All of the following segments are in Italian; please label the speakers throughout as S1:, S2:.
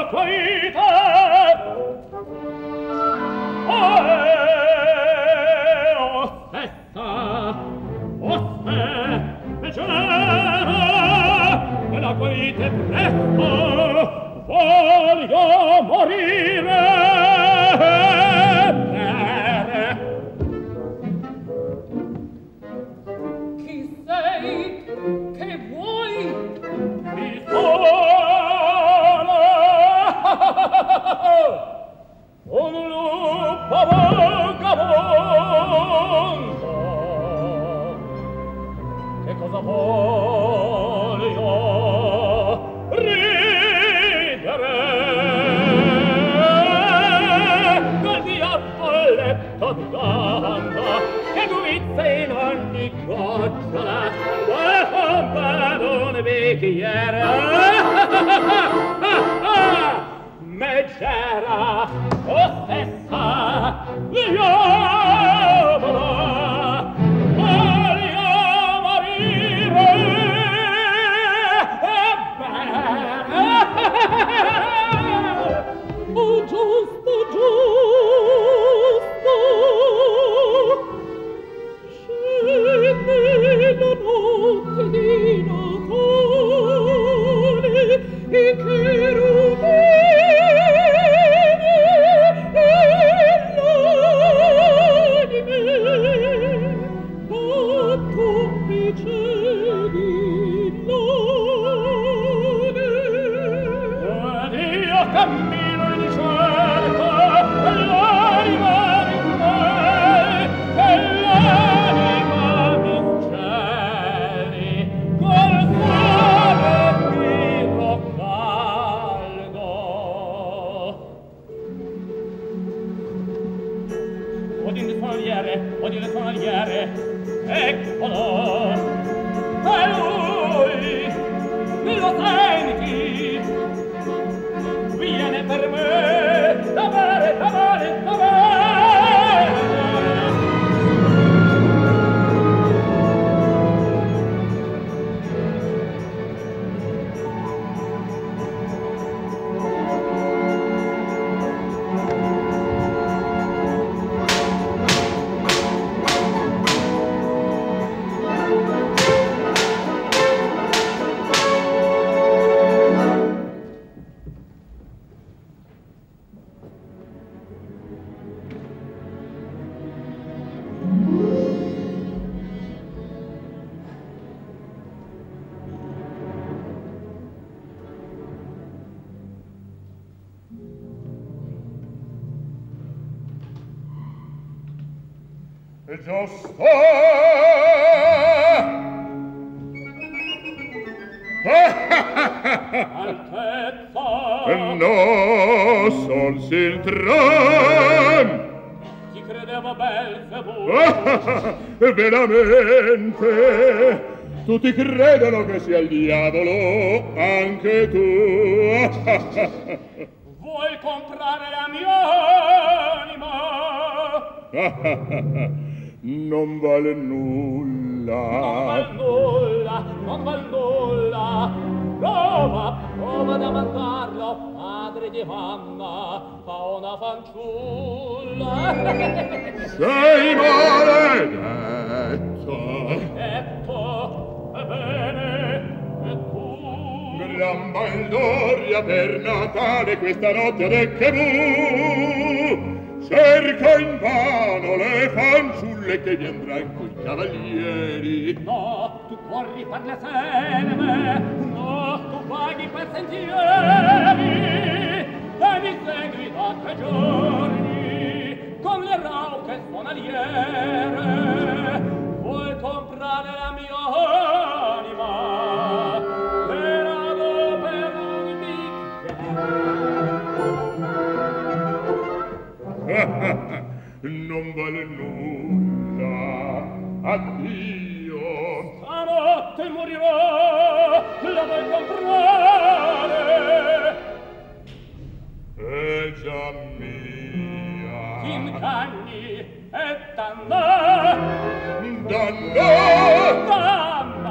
S1: Veramente tutti credono che sia il diavolo, anche tu.
S2: Vuoi comprare la mia anima?
S1: Non vale nulla.
S2: Non val nulla, non val nulla. Prova ad mandarlo, padre di Anna, fa una fanciulla.
S1: Sei maledetto.
S2: Ebbene, e tu?
S1: Gran baldoria per Natale questa notte de che bu. Cerca invano le fanciulle che viendran coi cavalieri.
S2: No, tu corri per le selve, no, tu vaghi per sentieri, e mi segui da 3 giorni con le rauche suonaliere. Vuoi comprare la mia anima? Te la do per un bicchiere.
S1: Non vale nulla. Addio.
S2: Stanotte morirò, la vuoi comprare?
S1: È già mia.
S2: Ti inganni e danna.
S1: Danna.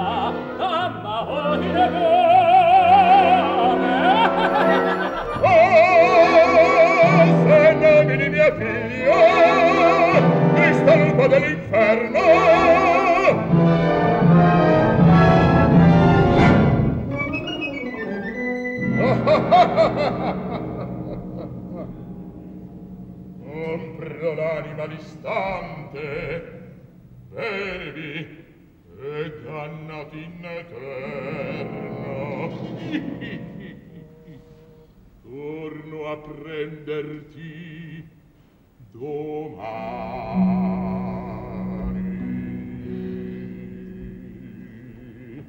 S2: Danna, o di negare.
S1: mia figlia, questa lupa dell'inferno. Compro l'anima all'istante, bevi e dannati in eterno. Torno a prenderti domani.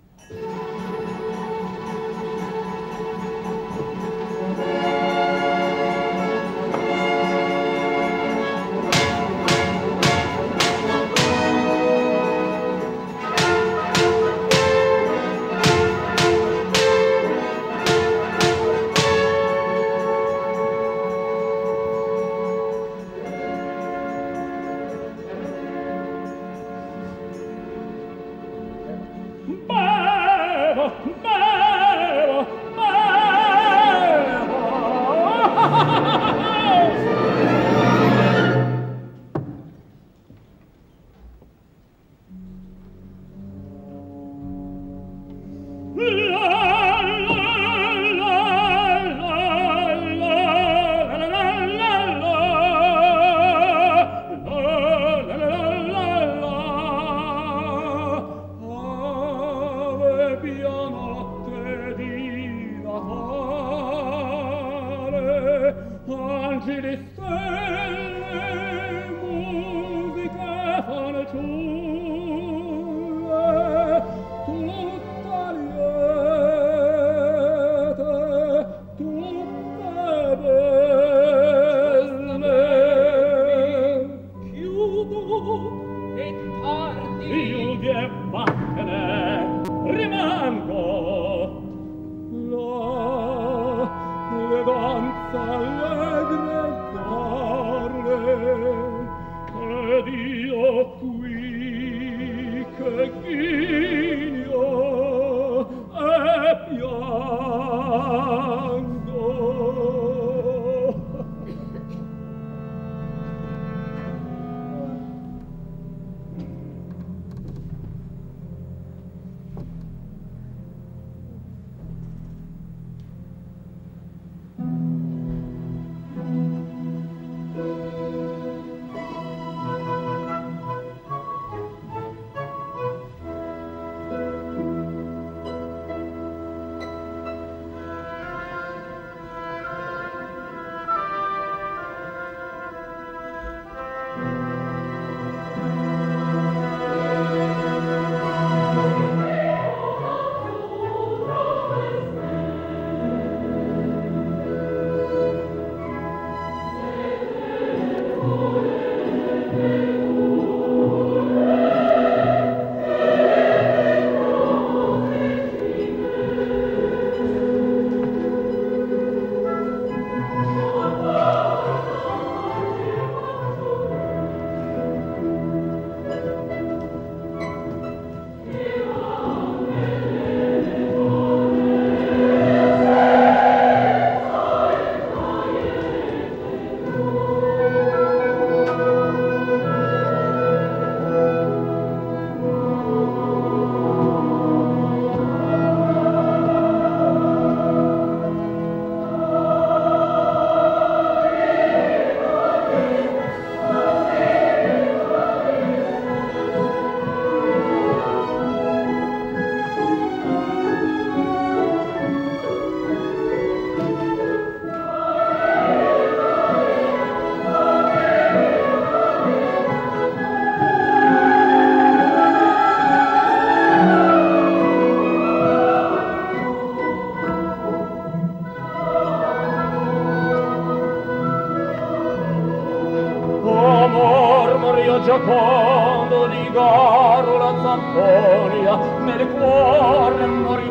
S2: giocondo di garola zamponia nel cuore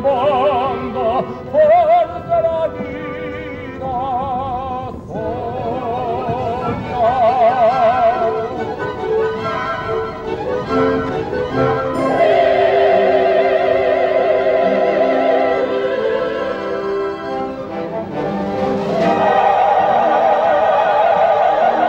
S2: moribondo forse la vita sogna.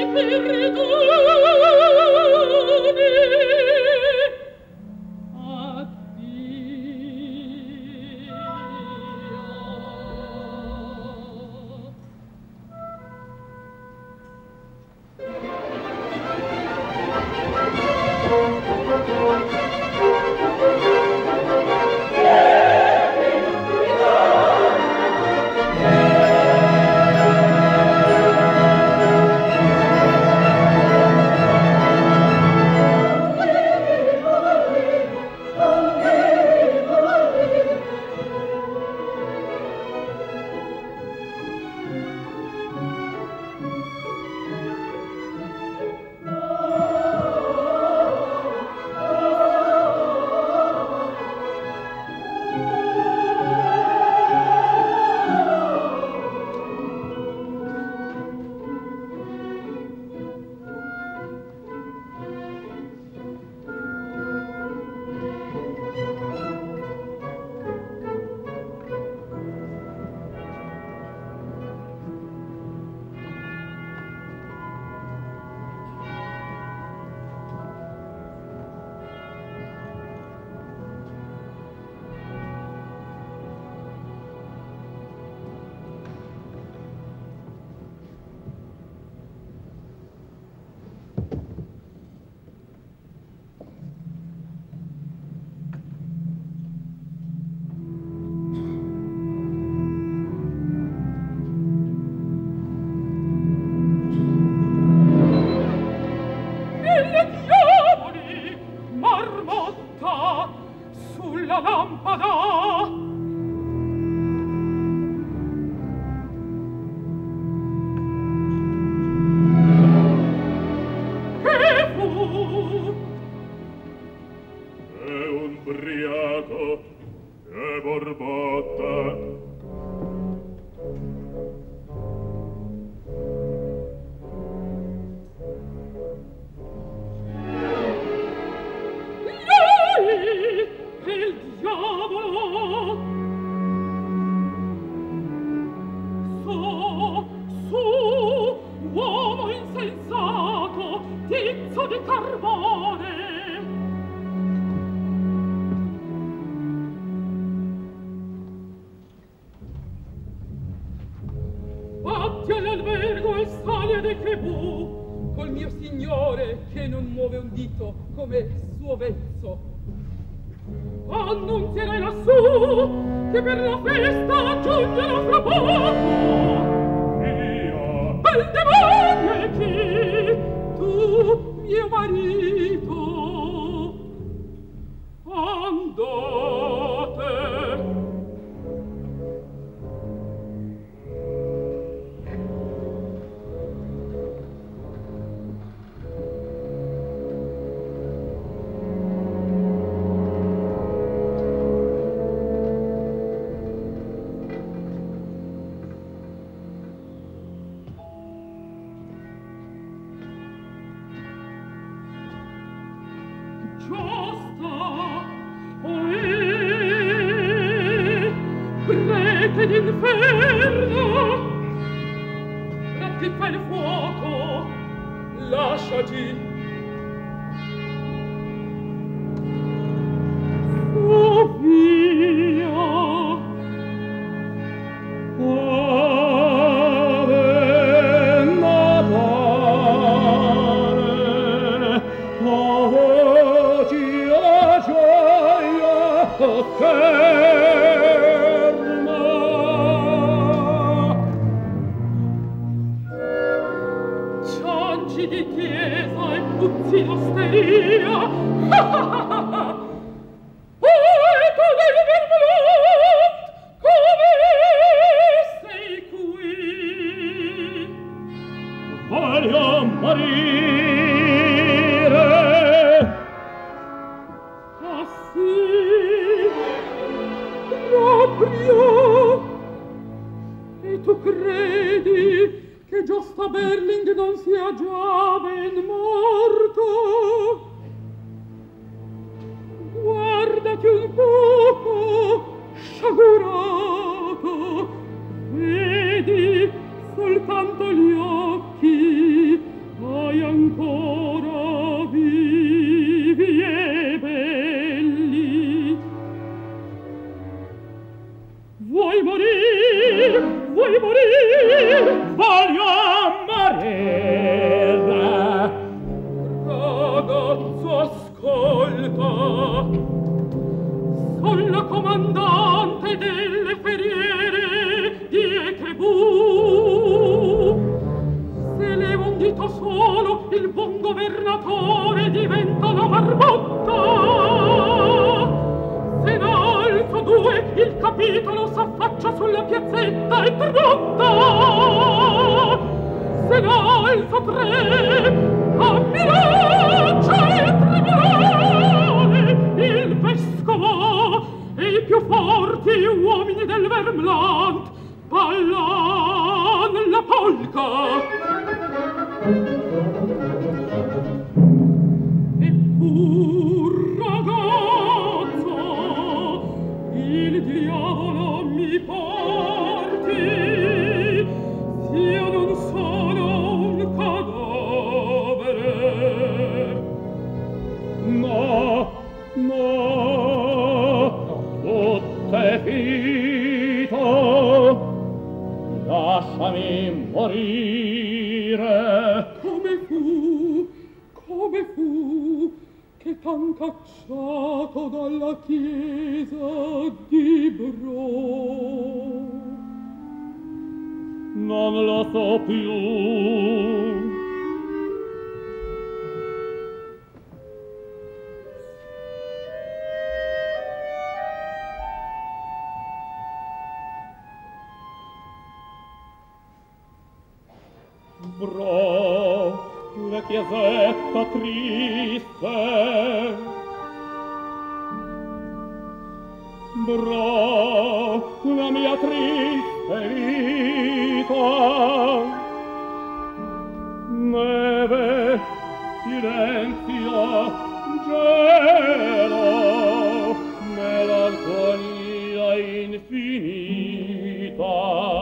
S3: Vedi soltanto gli occhi
S2: piazzetta è tradotta, se no il suo tre a minaccia e tribunale il vescovo e i più forti uomini del Vermland ballan la polca. E pur ragazzo il diavolo mi porti s'io non sono un cadavere.
S1: No, tutto è finito, lasciami morire.
S2: Come fu che t'han cacciato dalla chiesa di Bro?
S1: Non lo so più. Bro, la chiesetta triste. Bro, la mia triste vita. Neve, silenzio, gelo, melanconia infinita.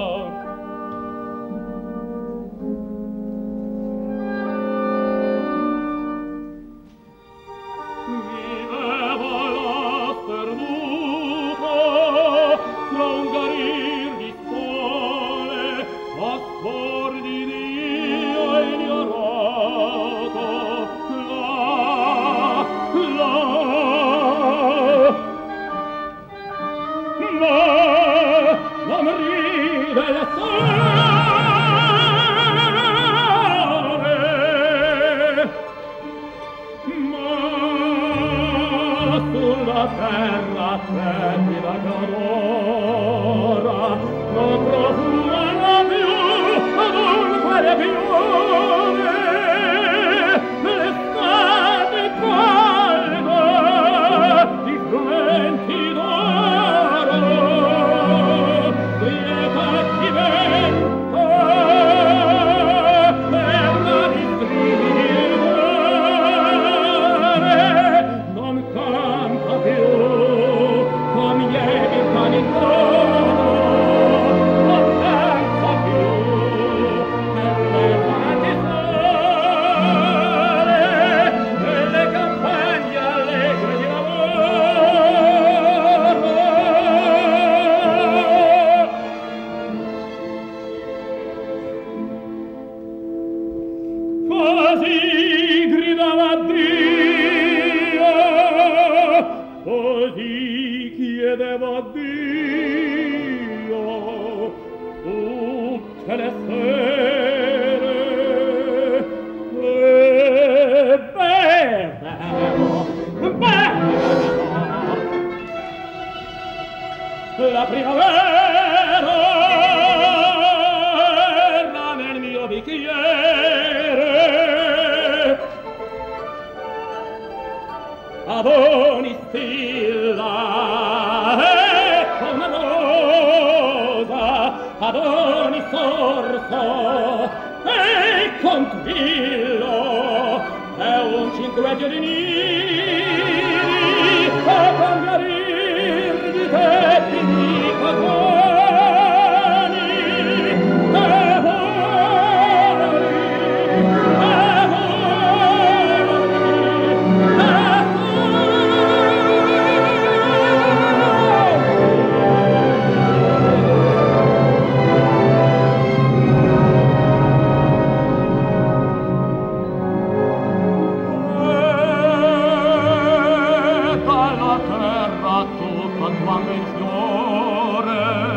S2: La primavera nel mio bicchiere ad ogni stilla e come rosa ad ogni sorso e conquillo è un cinqueggio di nidi a congarir di tetti di cotoni e dalla terra tutta quando in fiore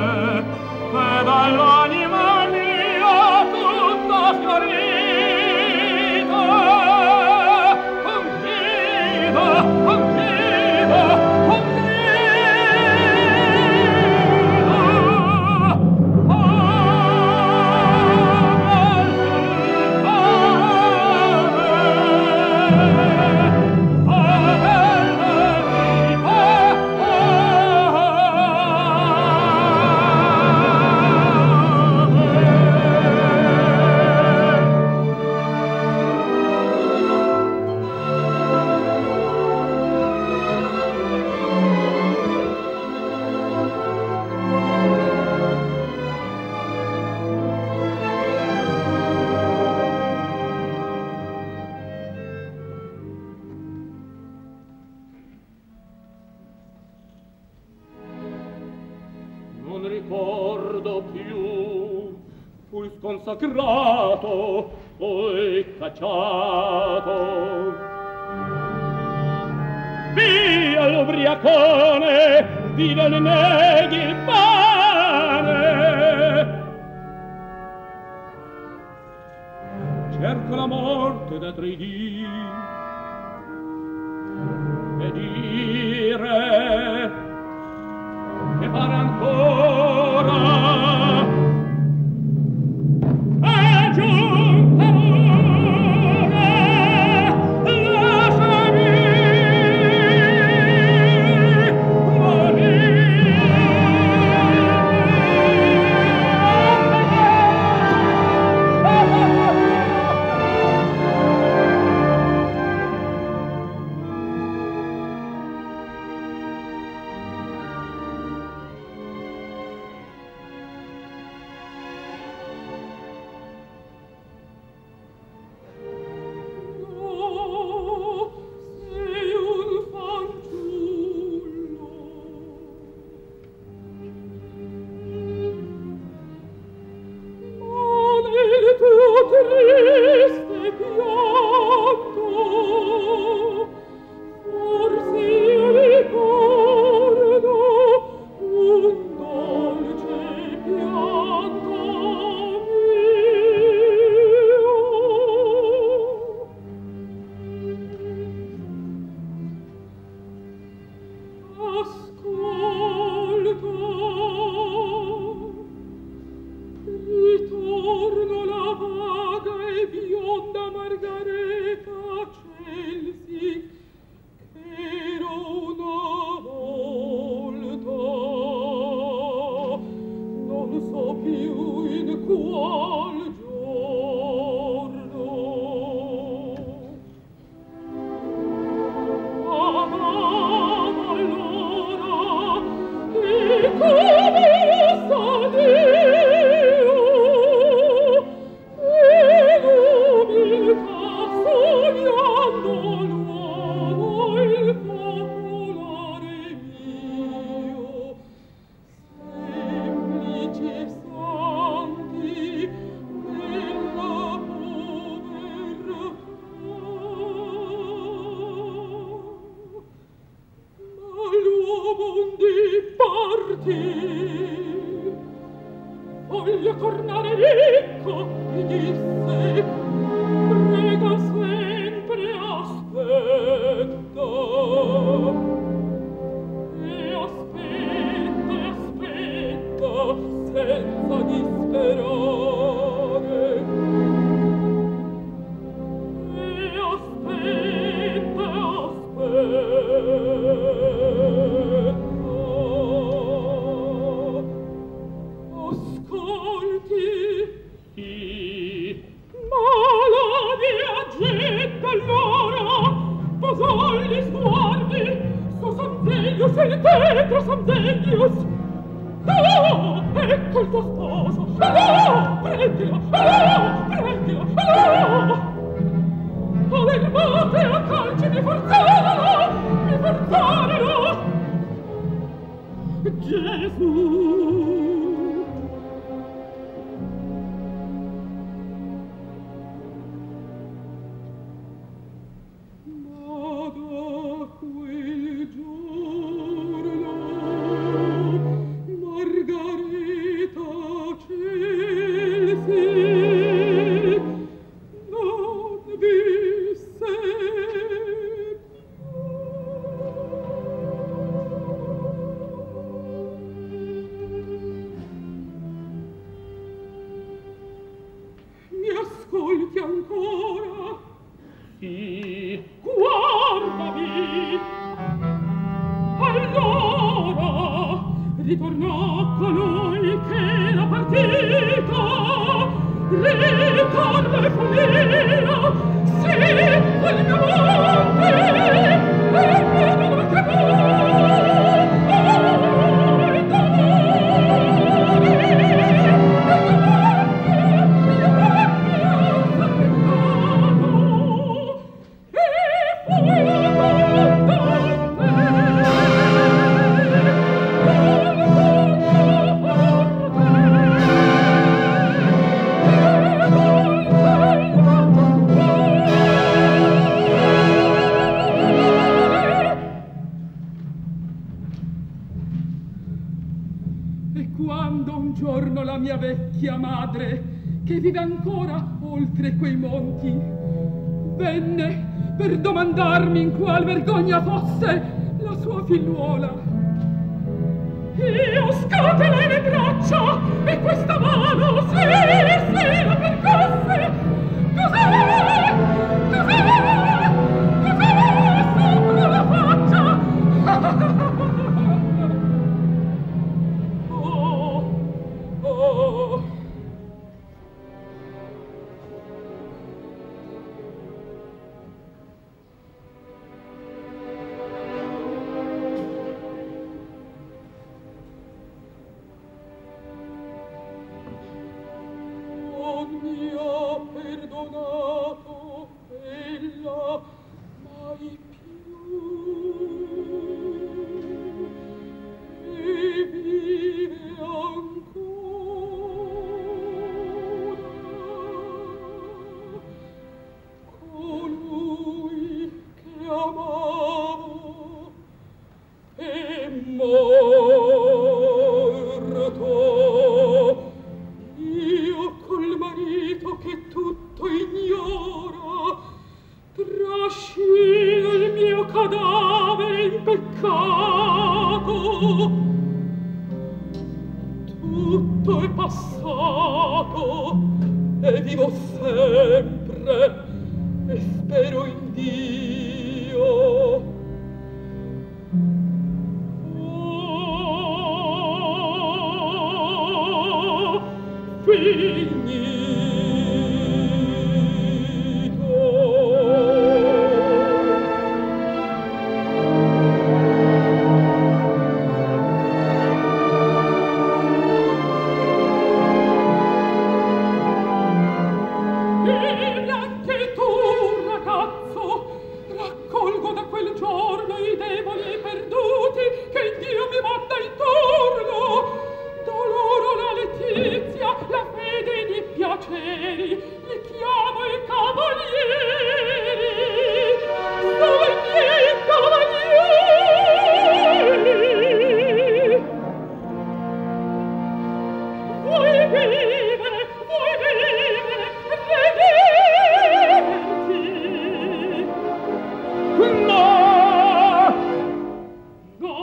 S2: fu sconsacrato, poi cacciato. Via l'ubriacone, via ne neghi il pane. Cerco la morte da 3 dì e dire che fare ancora. È giunta l'ora, lasciami morire. Triste pianto, forse io ricordo un dolce pianto mio. Ascolta, ritorno la vaga e bionda Margareta Celsi, ch'era una volta, non so più in qual giorno. Amavo allora e come sa Dio, in umiltà sognando l'uomo il popolare mio, semplici e santi nella povertà. Ma l'uomo un dì partì, voglio tornare ricco, mi disse, prega sempre, aspetta. E aspetta, senza disperare. E aspetta, ascolti, sì, ma la viaggetta allora posò gli sguardi su Sanzelius e il tetro Sanzelius. Oh, ecco il tuo sposo, oh, prendilo, oh, prendilo, oh. Avermate a calci mi forzarono, Gesù. Ma da quel giorno Margareta Celsi non visse mi ascolti ancora? Sì. Guardami. Allora ritornò colui che era partito, ritorno e fu mio, sì, quel mio monte, e vedo che
S3: la mia vecchia madre, che vive ancora oltre quei monti. Venne per domandarmi in qual vergogna fosse la sua figliuola. Io scatenai le braccia e questa mano sì, la percosse. Cos'è? Sopra la faccia? Oh. Mi ha perdonato ella mai più e vive ancora colui che amavo è morto. Io col marito che tutto ignora trascino il mio cadavere in peccato. Tutto è passato e vivo sempre e spero in Dio. Finito. E anche tu, ragazzo, raccolgo da quel giorno i deboli e i perduti che Dio mi manda intorno. Do loro la letizia, la fede ed i piaceri, li chiamo i cavalieri. Sono i miei cavalieri. Vuoi vivere, redenti? No! No!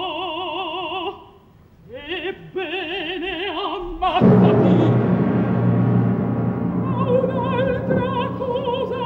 S3: Ebbene, ammazzati! A un'altra cosa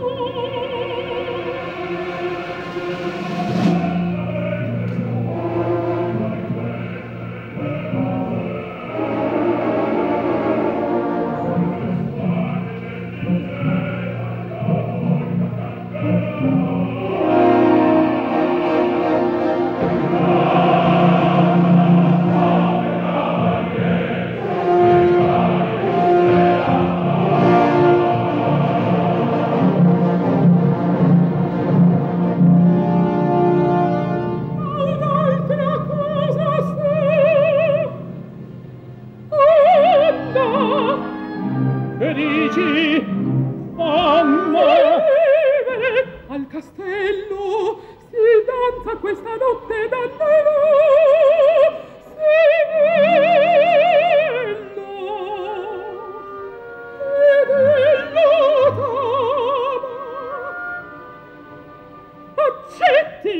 S3: al castello si danza questa notte d'annero, si bello ed ella t'ama. Accetti?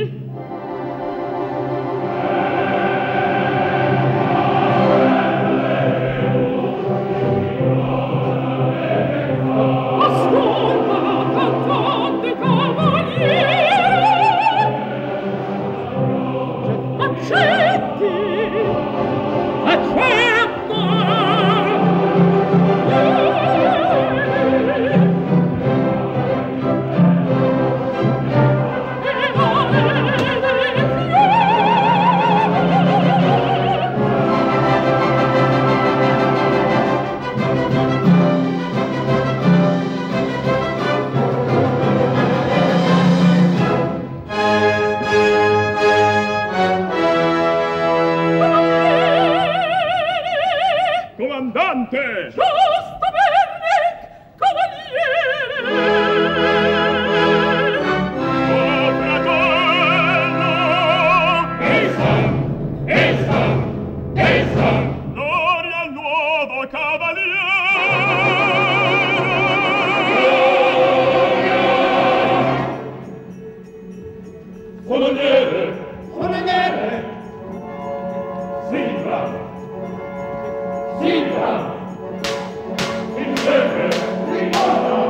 S1: Comandante!
S3: Giusto bene, cavaliere!
S1: Oh, fratello! Ehi son! Gloria all'uomo!
S2: brodo cavaliere.
S1: Coloniere!
S4: Coloniere!
S1: Silva! Silva! Insieme!
S4: Ricorda!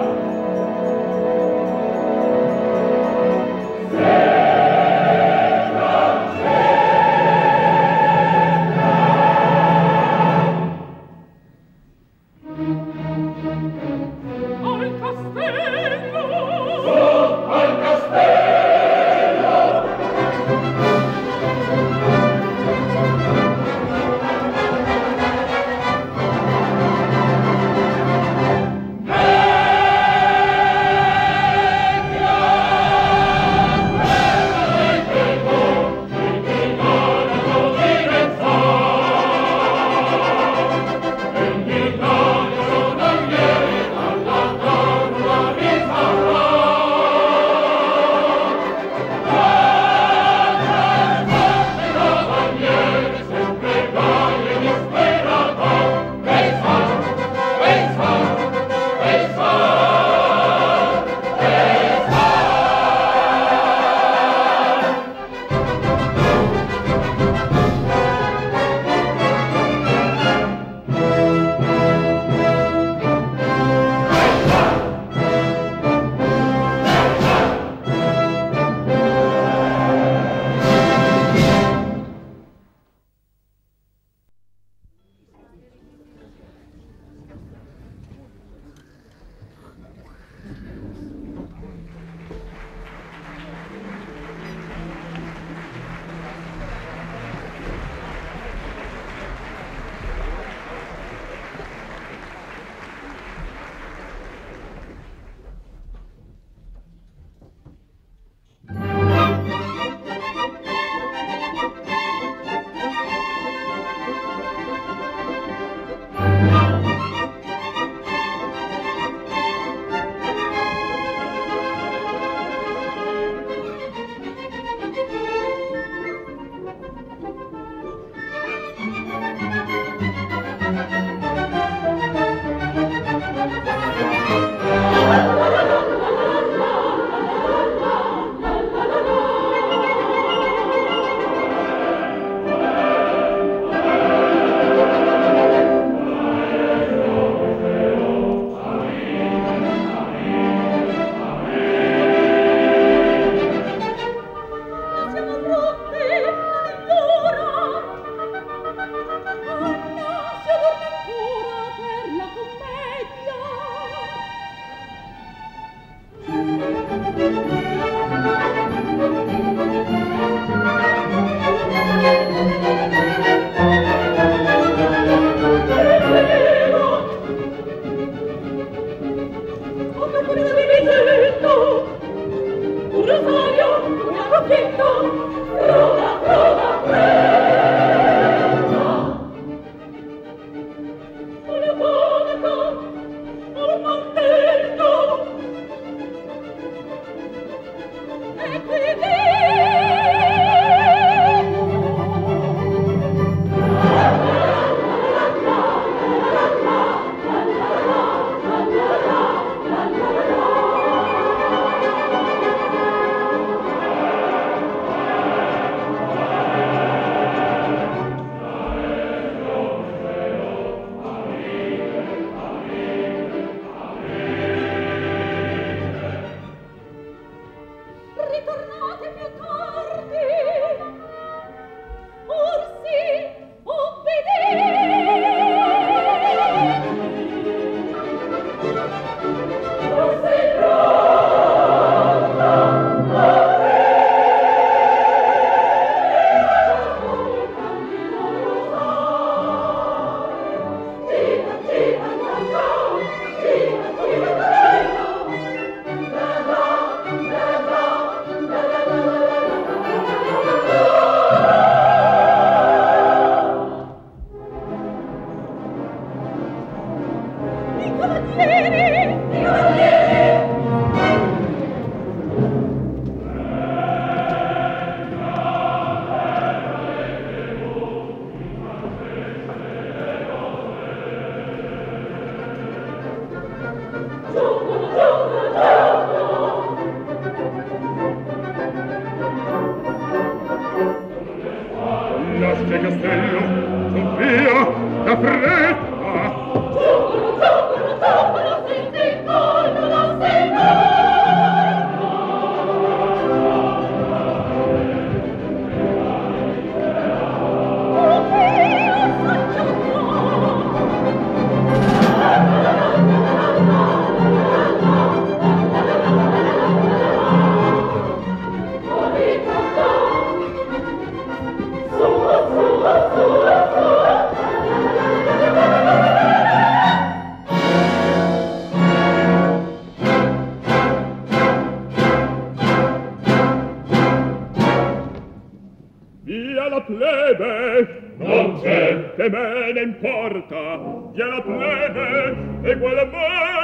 S1: plebe
S4: non c'è,
S1: che me ne importa, via la plebe egualmente.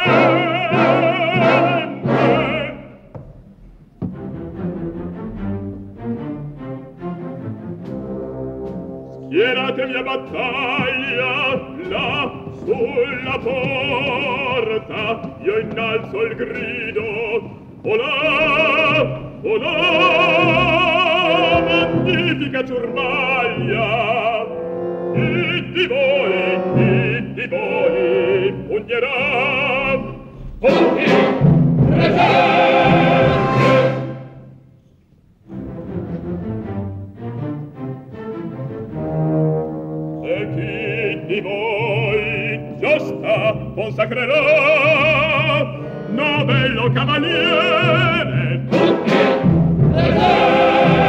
S1: Schieratevi a battaglia là sulla porta, io innalzo il grido, olà, olà, magnifica ciurmaglia, chi di voi pugnerà?
S4: tutti presenti.
S1: E chi di voi giusta consacrerà? Novello cavaliere,
S4: Tutti presenti.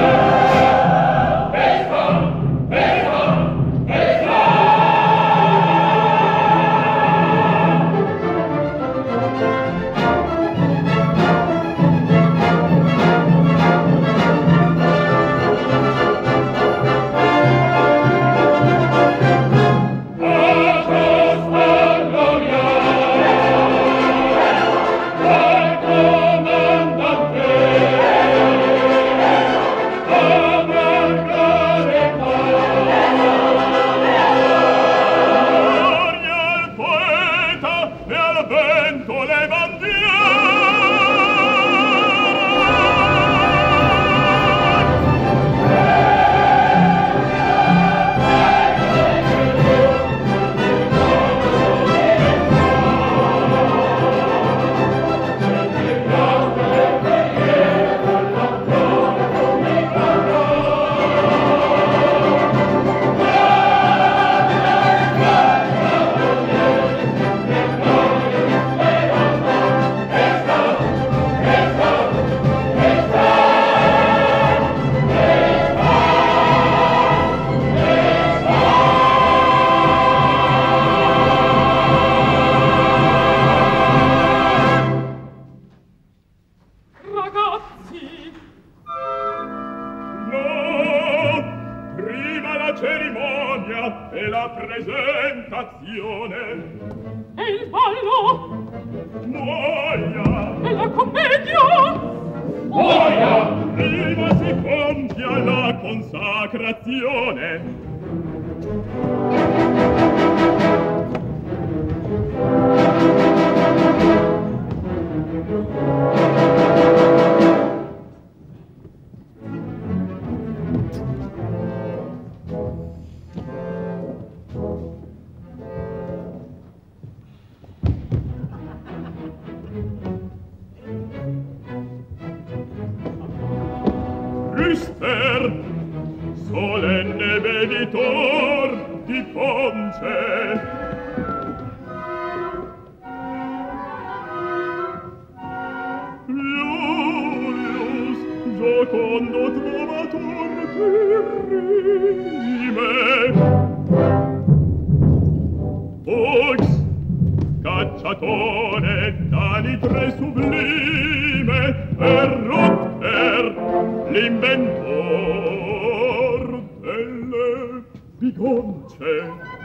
S1: solenne veditor di Ponce. Iulius, giocondo trovator di rime. Ux, cacciatore d'anitre sublime, e Rutger, l'inventor delle bigonce.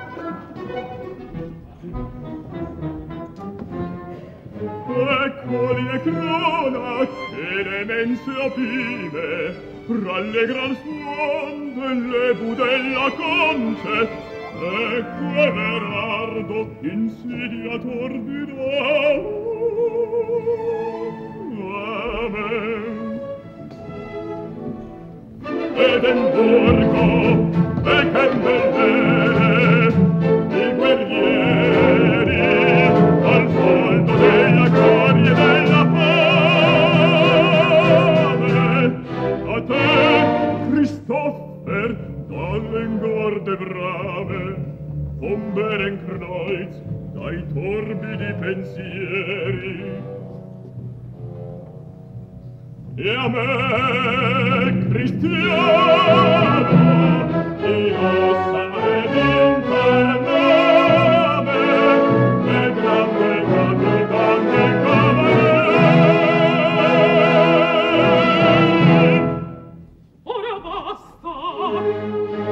S1: Eccoli le cronache, le mense opime, rallegrar suon delle budella conce. Ecco Everardo, insidiator di Amen. Edimburgo, e che belle, i guerrieri, al volto della gloria e della fame. A te, Christopher, dalle ingorde brave, von Berenkreuz, dai torbidi pensieri. E a me, cristiano, io sarei d'incarname, e grande capitan dei cavalieri.
S3: Ora basta!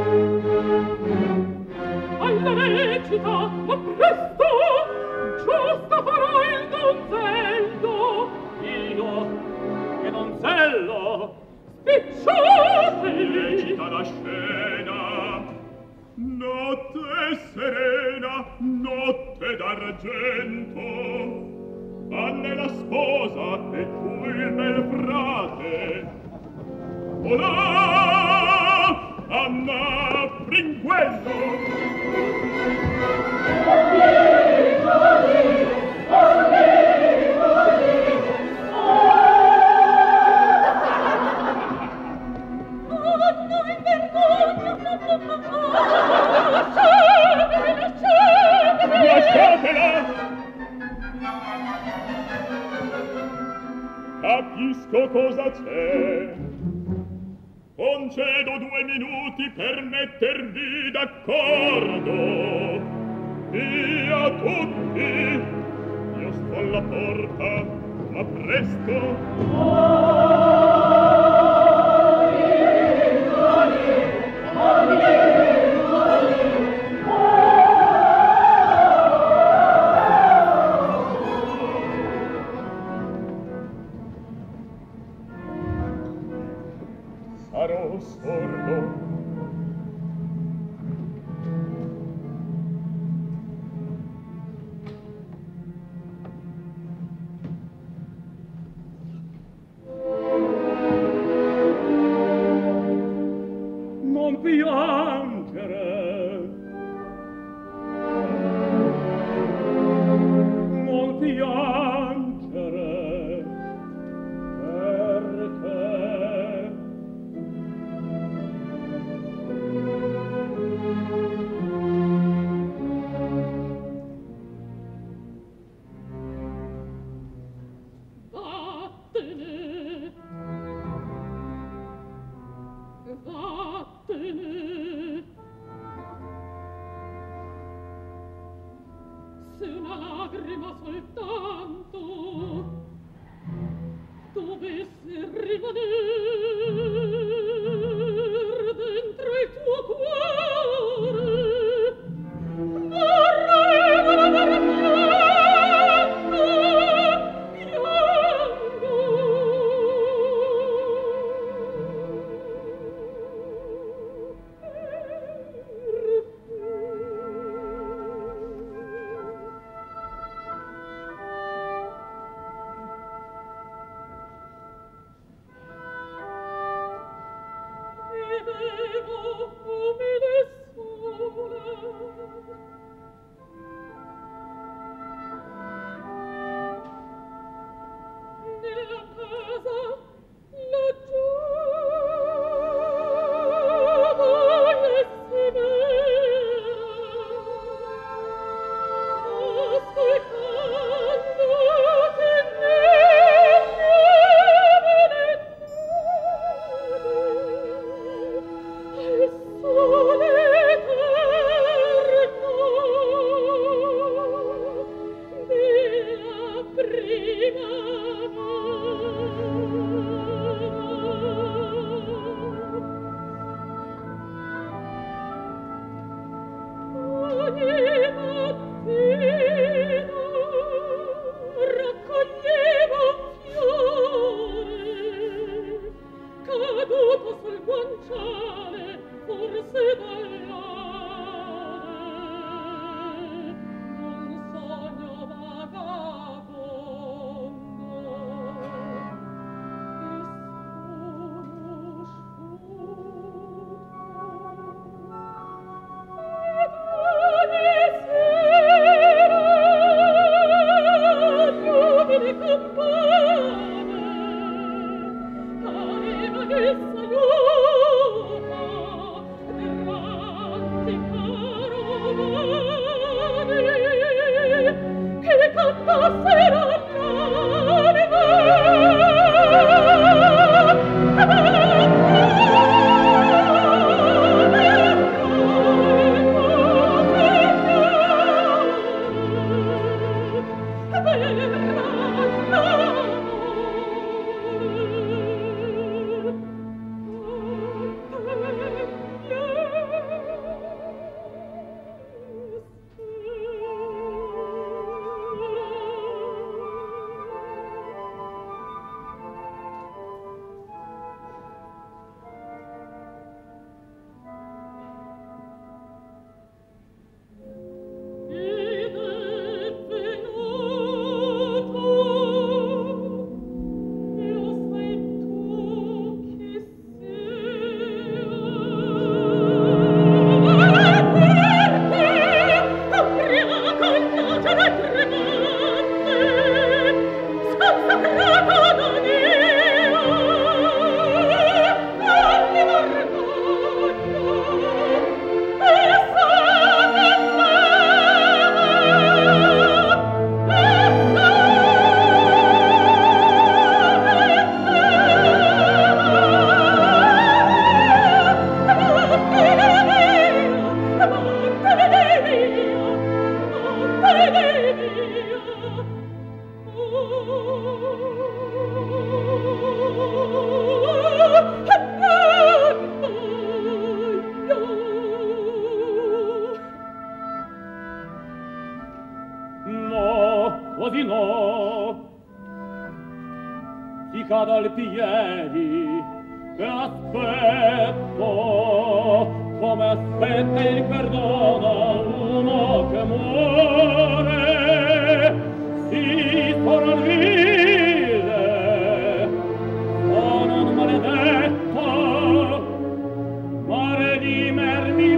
S1: ed argento. Anna è la sposa e tu il bel frate. Olà, Anna, Fringuello. Lasciatela! Capisco cosa c'è. Concedo 2 minuti per mettervi d'accordo. Via tutti! Io sto alla porta, ma presto! Sarò sordo. Non piangere. Non piangere. Perché?
S3: Vattene. Se una lagrima soltanto dovesse rimaner dentro il tuo cuore, vorrei volare
S2: così no. Si cado al piedi e aspetto, come aspetta il perdono uno che muore. Si sono al vile, sono un maledetto, ma redimermi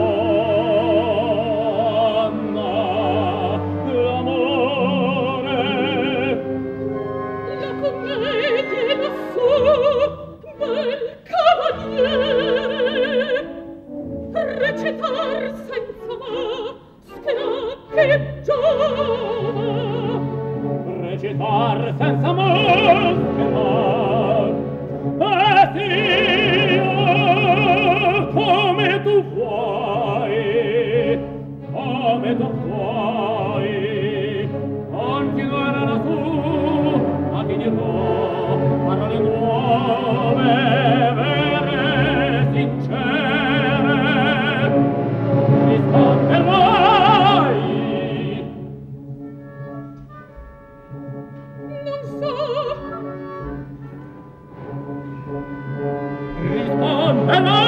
S2: può l'amore.
S3: La commedia lassù, bel cavaliere, recitar senza maschera che giova.
S2: Recitar senza maschera, sì, come tu vuoi, continuare tu, ma ti dirò parole nuove, vere, sincere, risponde mai.
S3: Non so.
S2: Risponde mai.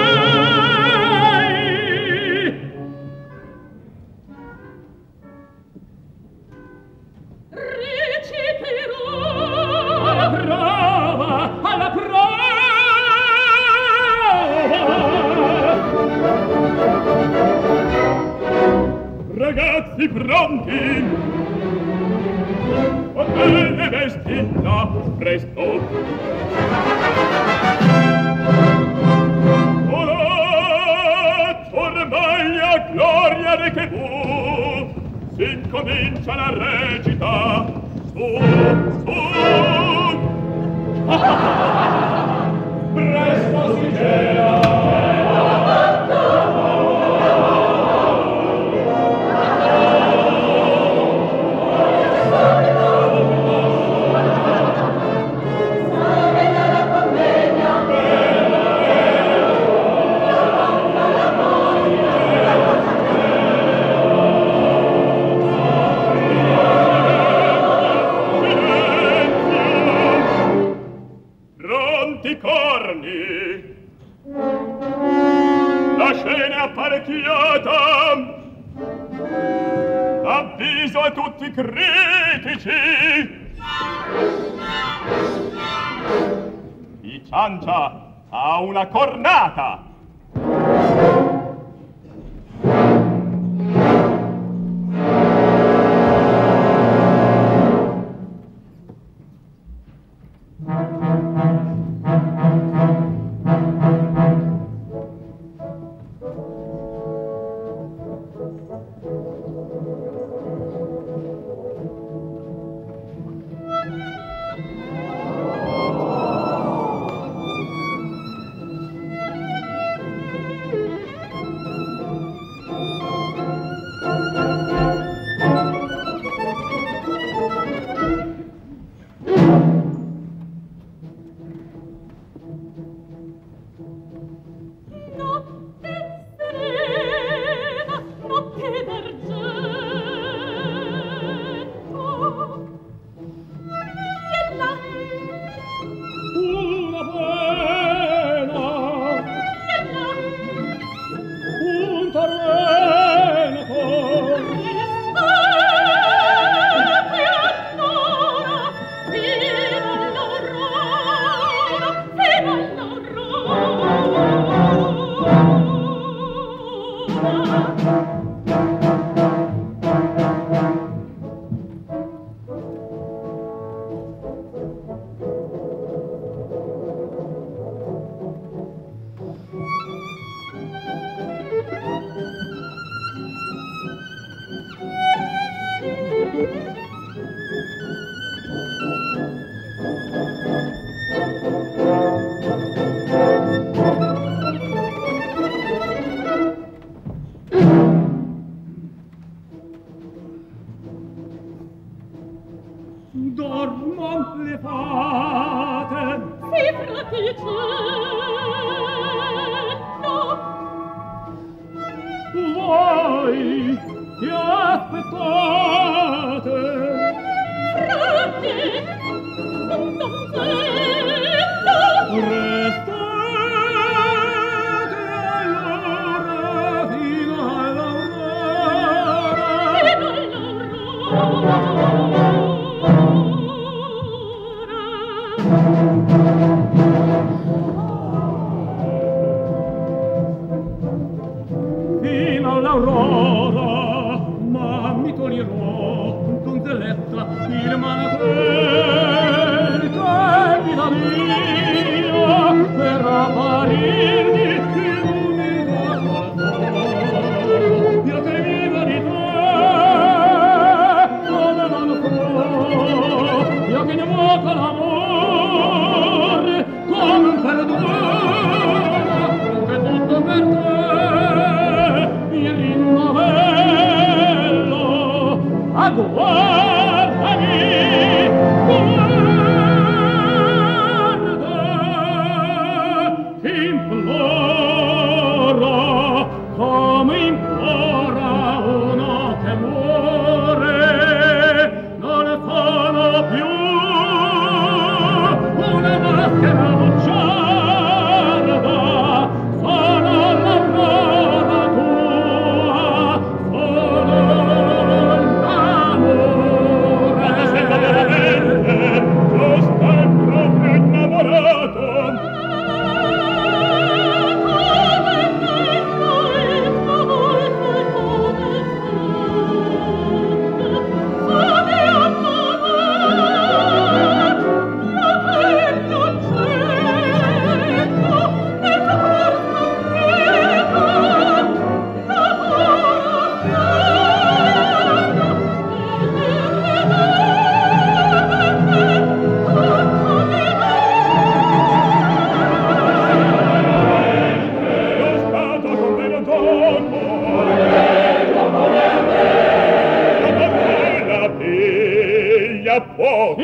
S3: Reciterò.
S2: Alla prova, alla prova.
S1: Ragazzi pronti? Potete vestirla presto. Ormai a gloria di che fu si incomincia la recita. Su, su. Presto si gela. La scena è apparecchiata. Avviso a tutti i critici. I Ciancia ha una cornata.
S2: Dormon le fate.
S3: Sì, fraticello.
S2: Voi che aspettate. Fino all'aurora, ma mi toglierò donzelletta il manatel che mi dà Dio per apparirti in un'età io che vivo di te come non farò io che ne vuoto l'amore come un perdono che tutto per te mi rinnovello guardami guarda implora come implora uno che muore non sono più una maschera bugiarda sono l'aurora tua sono l'amore
S1: tu stai proprio innamorato poco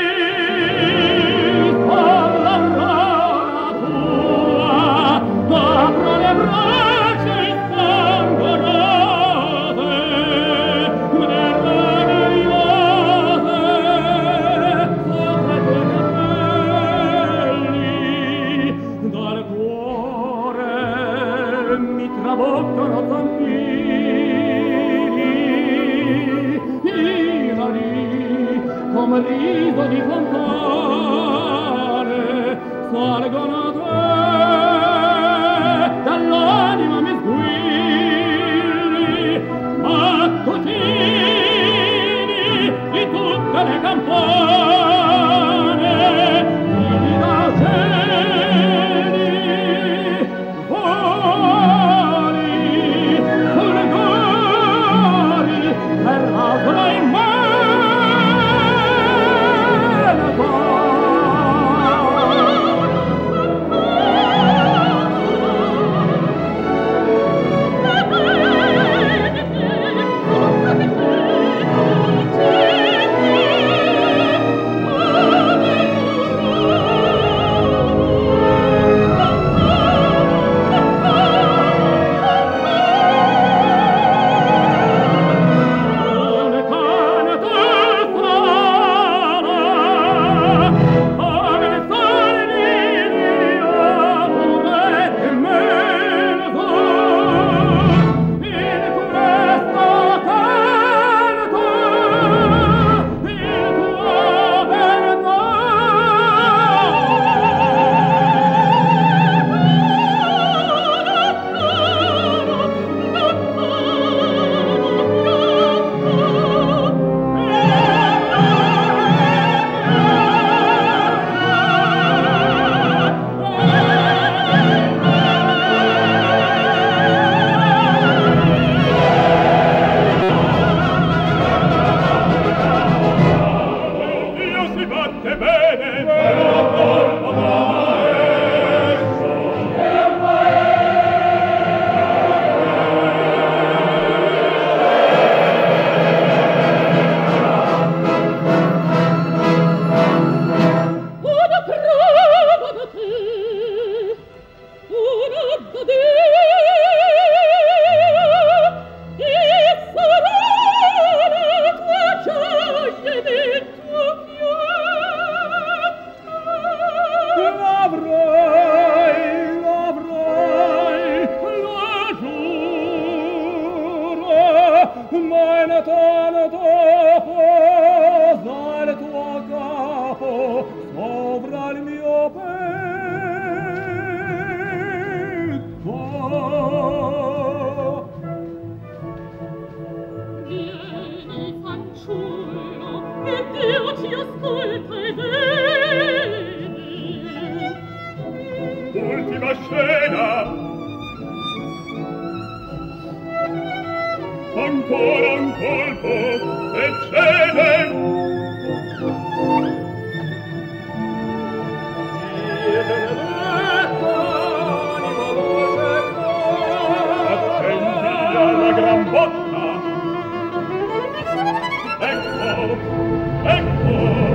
S2: l'aurora tua apro le braccia infangarate nelle nevose sopra i tuoi capelli dal cuore mi traboccano zampini come riso di fontane salgono a te dall'anima mi squilli mattutini di tutte le campane figli da cieli voli fulgori per l'altra in mano
S3: ascolta e vedi.
S1: Ultima scena. Ancora un colpo e cede. Attenti alla gran botta. Ecco, ecco.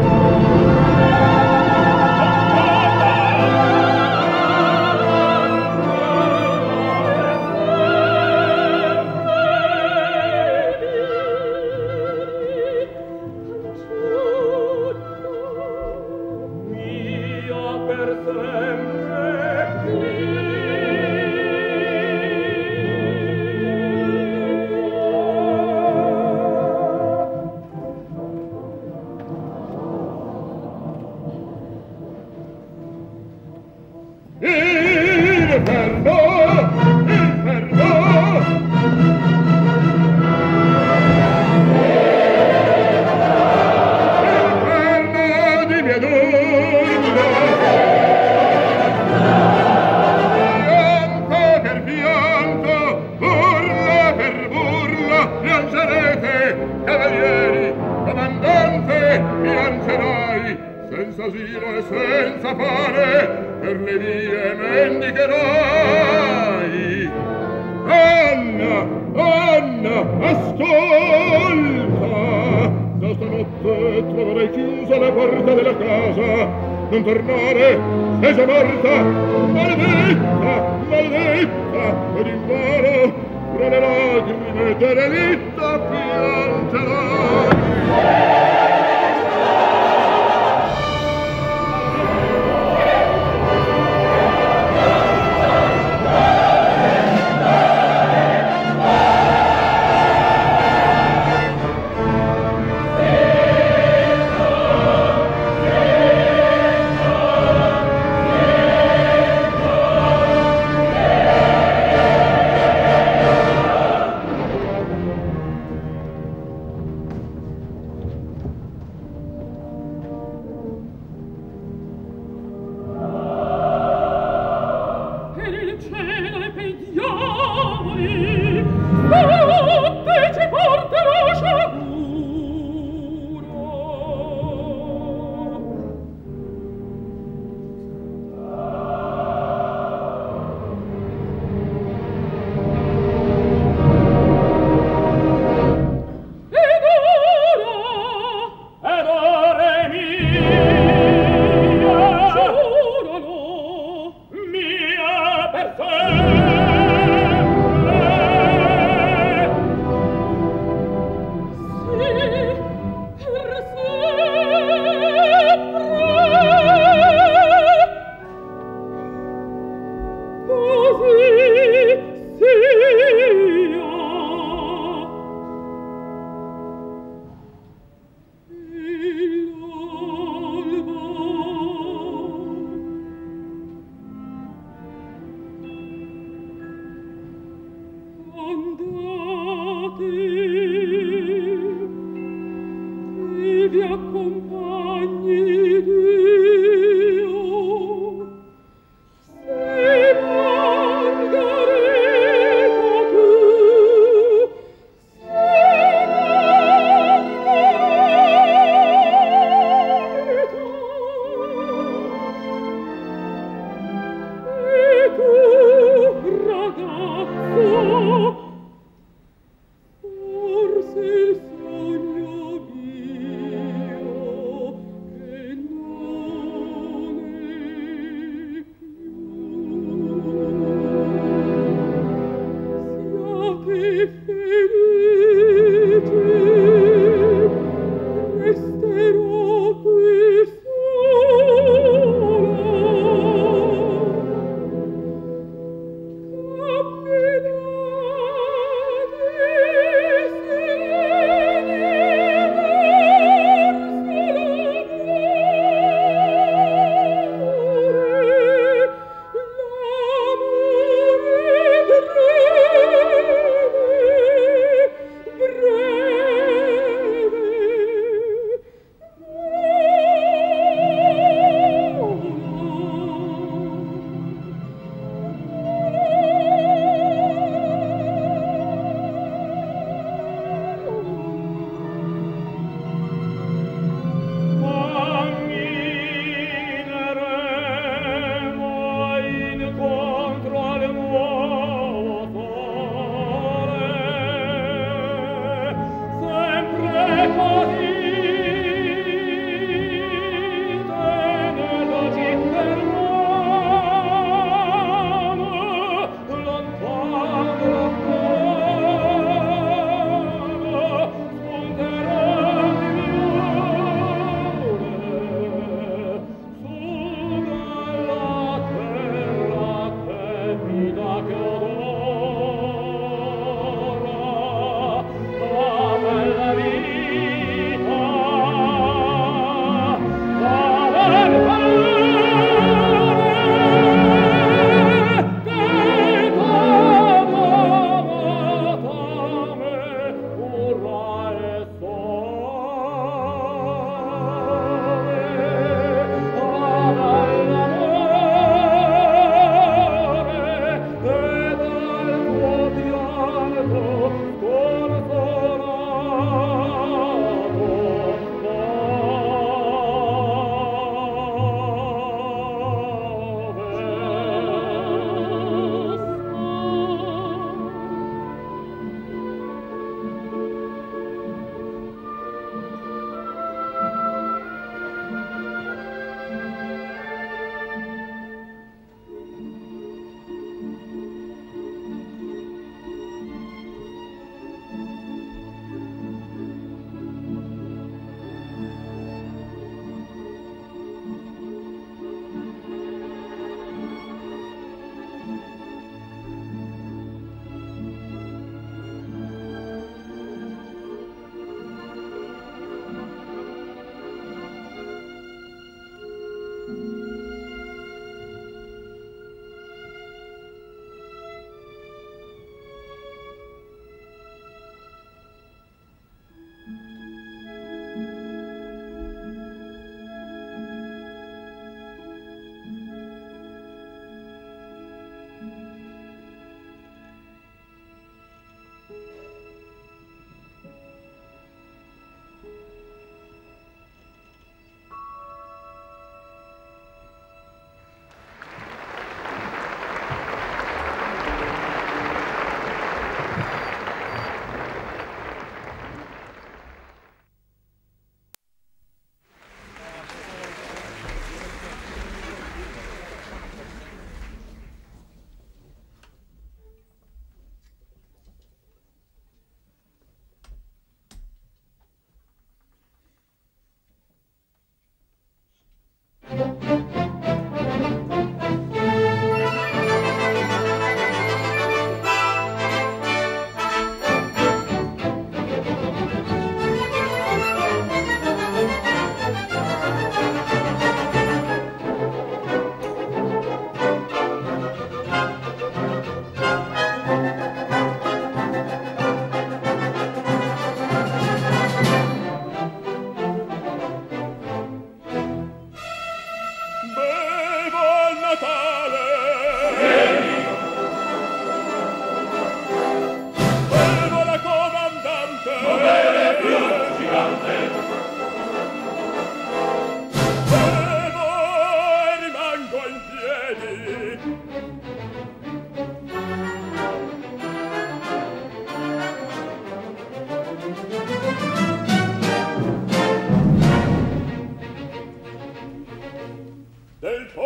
S1: Senza asilo e senza pane, per le vie mendicherai. Anna, Anna, ascolta! Da stanotte troverai chiusa la porta della casa. Non tornare, sei già morta, maledetta, maledetta, ed invano, fra le lacrime derelitta piangerai.
S3: Forse il sogno mio che non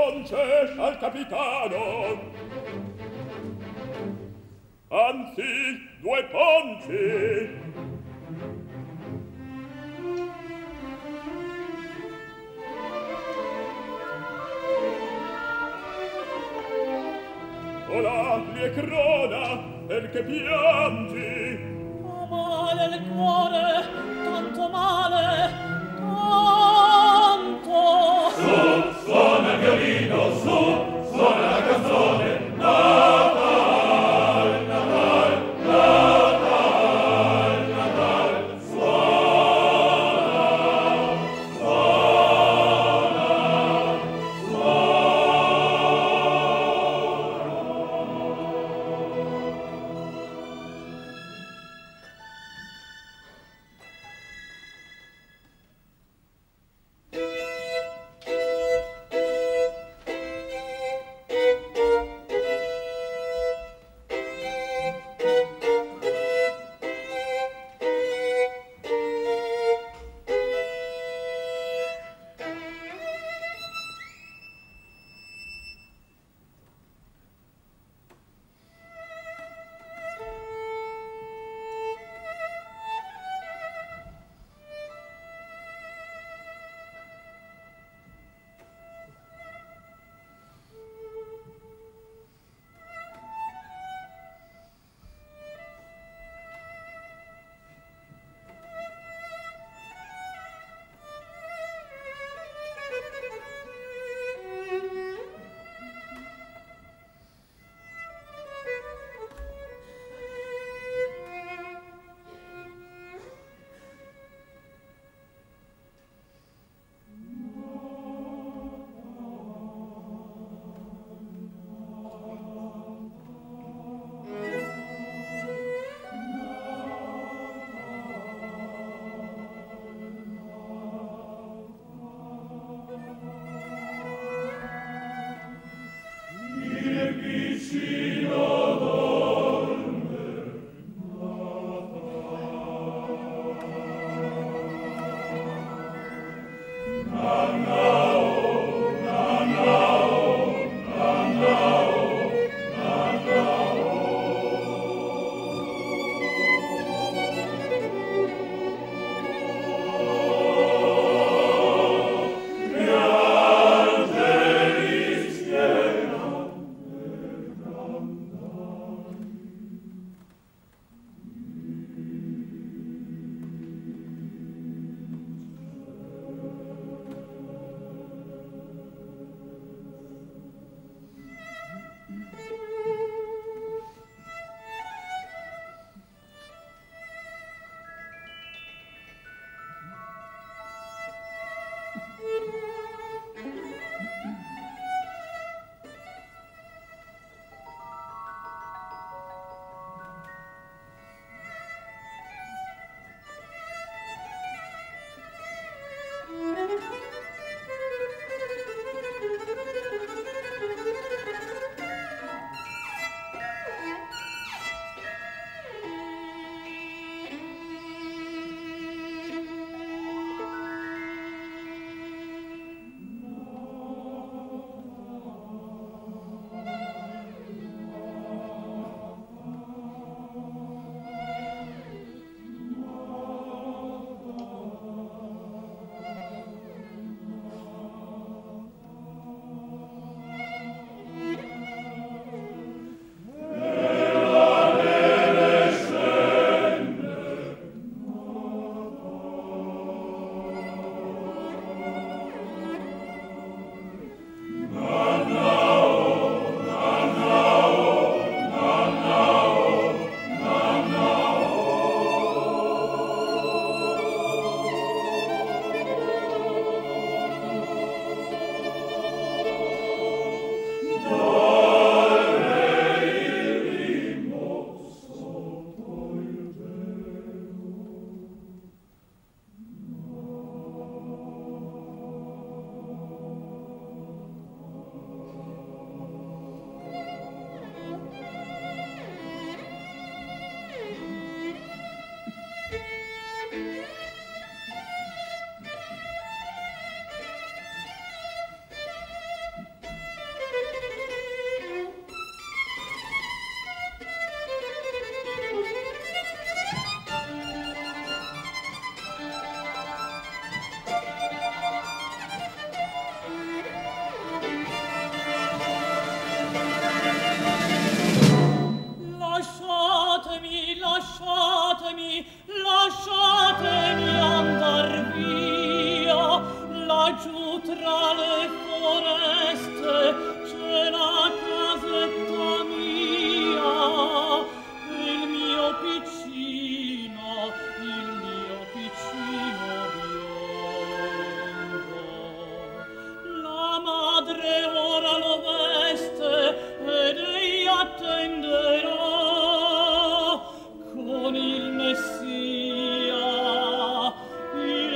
S1: conce al capitano. Anzi, 2 ponci. Ola, lie crona, perché piangi?
S3: Ho male il cuore, tanto male, tanto.
S4: Su, suona il violino, su, suona la canzone. Natal, Natal, Natal, Natal. Suona, suona, suona.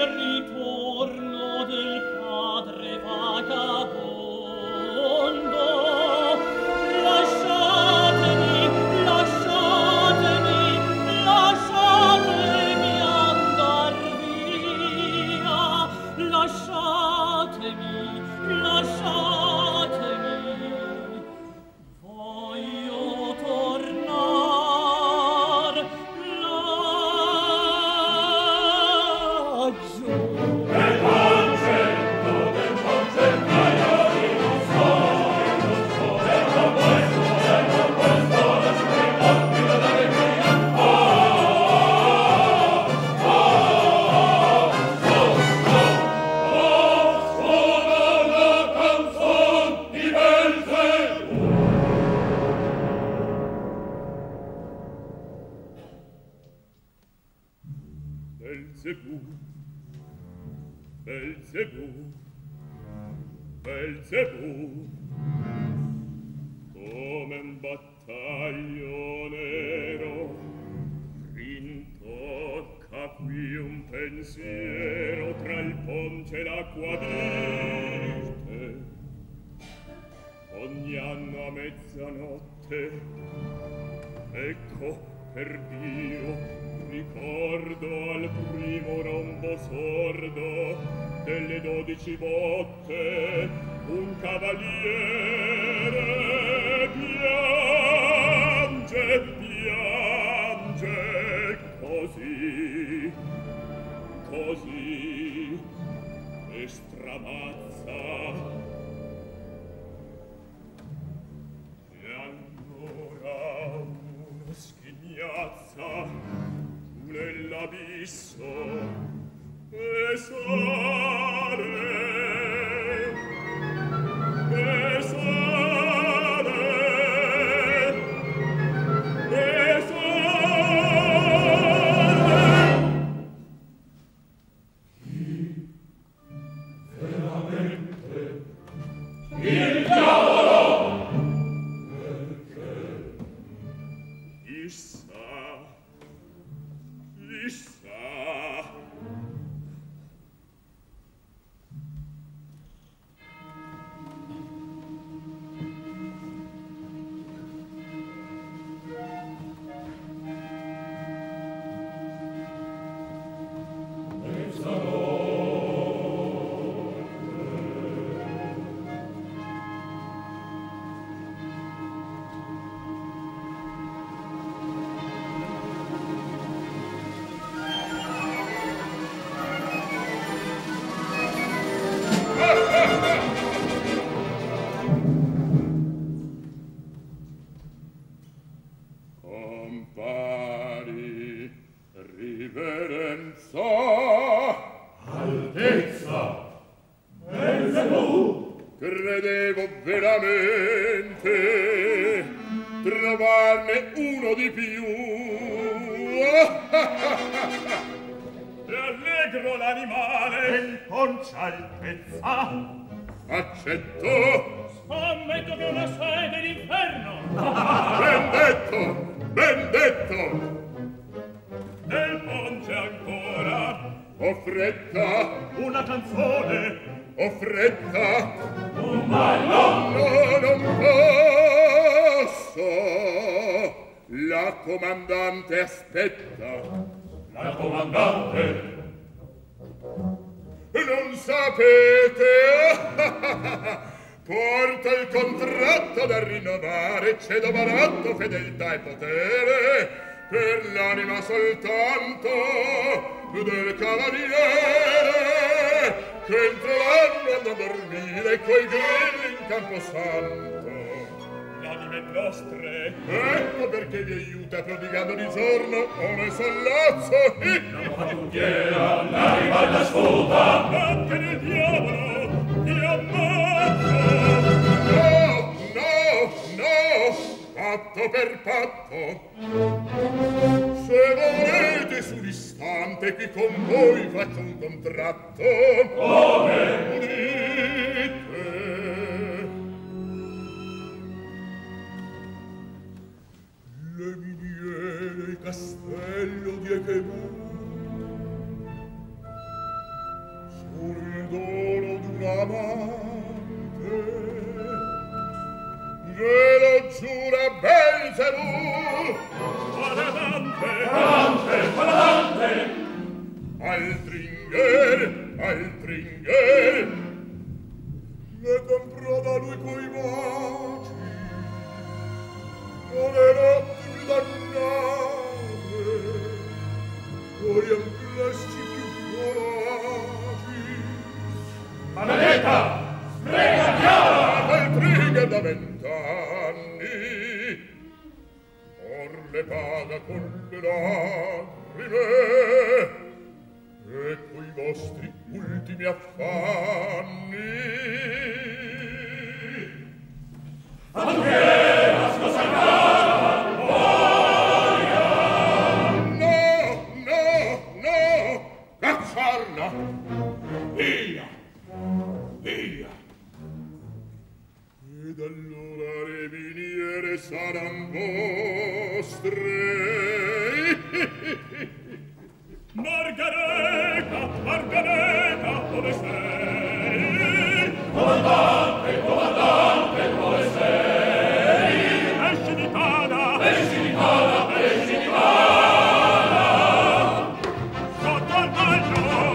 S3: ritorno del padre vagabondo. Lasciatemi, lasciatemi, lasciatemi andar via. Lasciatemi, lasciatemi. Voglio tornar laggiù.
S4: Del concetto, Iarino sono, del composto, la città, fino d'allegria. Suona la canzon di Belzebù.
S1: Belzebù, Belzebù, Belzebù, come un battaglio nero, rintocca qui un pensiero tra il ponte e l'acqua d'Irte. Ogni anno a mezzanotte, ecco, per Dio, ricordo al primo rombo sordo delle 12 botte un cavaliere piange, piange così, così, e stramazza. E allora uno schignazza nell'abisso e sale, e sale, e sale.
S4: Veramente il diavolo. Perché?
S1: Chissà, chissà. Compari, riverenza,
S4: Altezza. Belzebù.
S1: credevo veramente trovarne uno di più. E allegro l'animale,
S5: Il ponce altezza.
S1: accetto.
S3: Scommetto che una sede d'inferno.
S1: Ben detto, ben detto. Del ponte ancora, ho fretta,
S5: Una canzone.
S1: ho fretta.
S4: Un ballo.
S1: No, non posso. La comandante aspetta.
S4: La comandante.
S1: Non sapete? Porta il contratto da rinnovare, cedo baratto, fedeltà e potere per l'anima soltanto del cavaliere che entro l'anno andò a dormire coi grilli in Camposanto. L'anime nostre, ecco perché vi aiuta prodigando di giorno come sollazzo.
S4: Fatiera, la riballa sfuta.
S1: Anche nel diavolo ti ammazzo. No, no, no, patto per patto. Se volete sull'istante qui con voi faccio un contratto.
S4: Come?
S1: Udite. Le miniere, il castello di Echebù amante. Ve lo giura Belzebù.
S5: Paradante,
S4: Paradante, paradante.
S1: Al Tringher, le comprò da lui coi baci, alle notti più dannate, ori amplessi più volati.
S4: Maledetta, sprega chiara!
S1: Al Tringher da 20 anni, or le paga con le lacrime, e coi vostri ultimi affanni.
S4: Adunque, scossa cara, boia!
S1: No, cacciarla!
S4: Via, via!
S1: Ed allora le miniere saran vostre.
S5: Margareta, Margareta, dove sei?
S4: Comandante, comandante, dove sei?
S5: Esci di tana!
S4: Esci di tana, esci di tana!
S5: Sotto al bagno!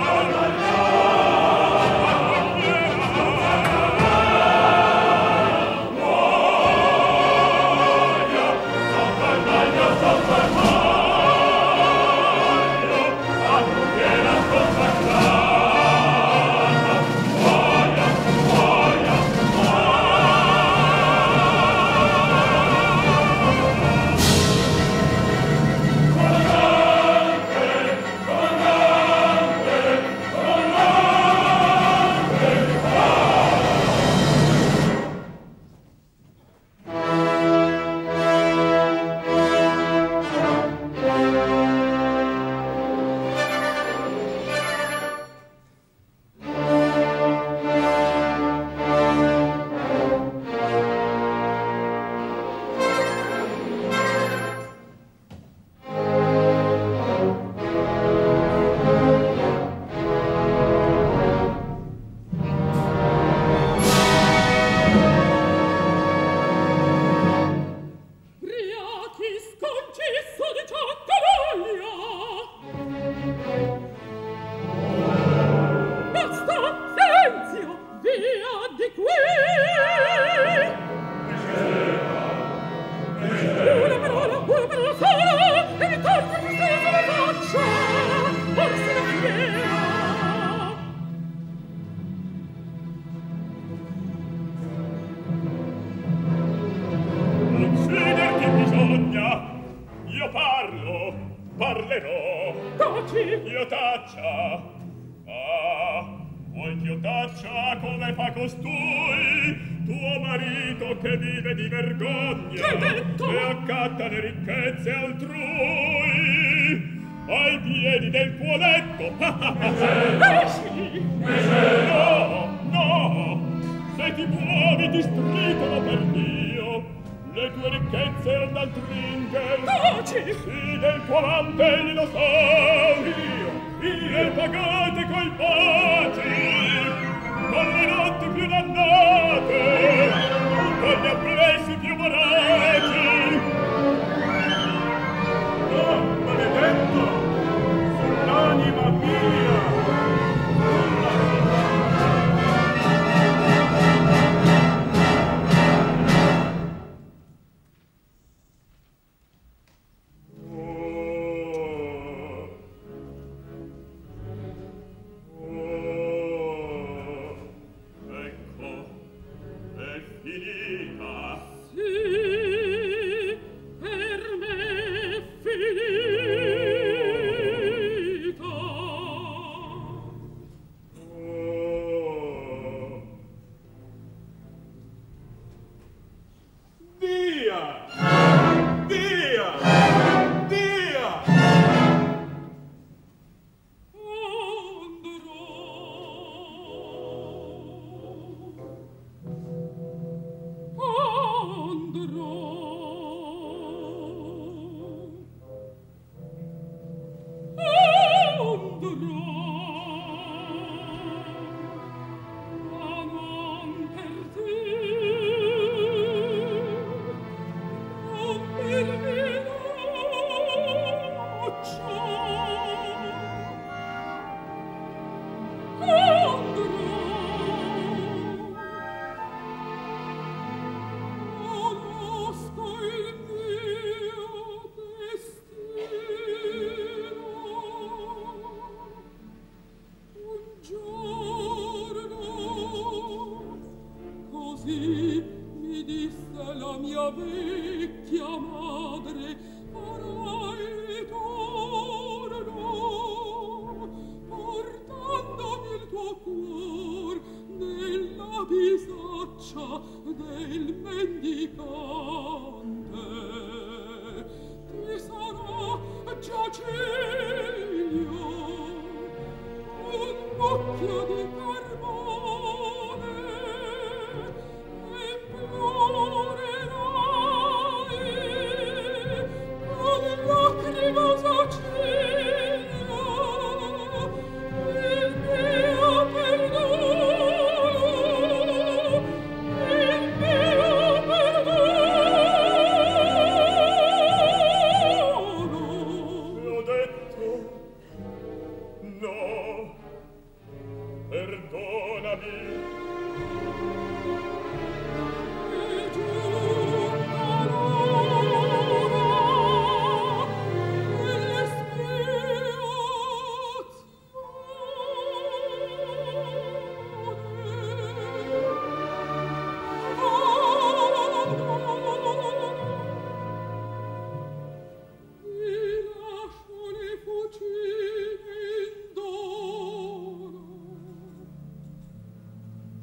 S5: Io taccia. Vuoi che io taccia come fa costui, tuo marito che vive di vergogna e accatta le ricchezze altrui ai piedi del tuo letto? No, se ti muovi ti stritano per Dio le tue ricchezze ad altri Tringher. Sì, del tuo amante glielo so io pagate coi baci, con le notti più dannate, con gli applessi più voraci. Oh, maledetto, sull'anima mia!
S3: così mi disse la mia vecchia madre, farai ritorno, portandomi il tuo cuor nella bisaccia del mendicante. Ti sarà giaciglio un occhio di carbone, implorerai con lacrimoso ciglio il mio perdono, il mio perdono.
S5: L'ho detto, no, perdonami.
S3: È giunta l'ora dell'espiazione. Ti lascio le fucine in dono.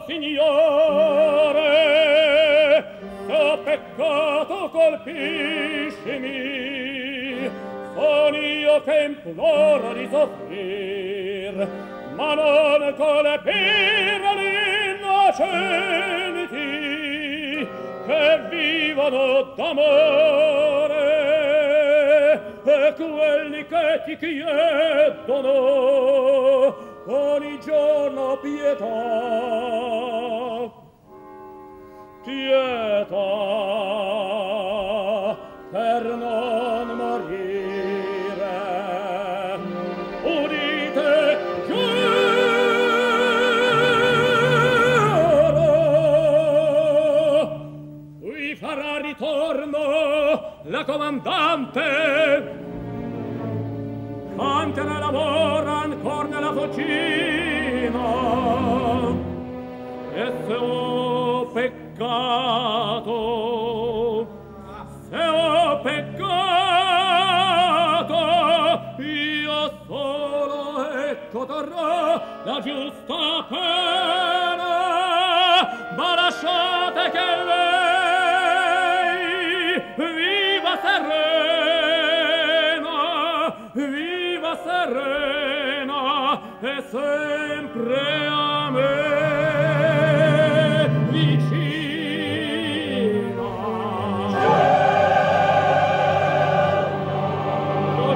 S3: Signore, se peccato colpiscimi, son io che imploro di soffrir, ma non colpir l'innocenti che vivono d'amore, e quelli che ti chiedono ogni giorno pietà, pietà per non morire. Udite, giuro, qui farà ritorno la comandante. Cantera lavora ancor nella fucina, e se ho peccato, io solo ecco darò la giusta pena, ma lasciate che lei viva serena e sempre a me vicina. Lo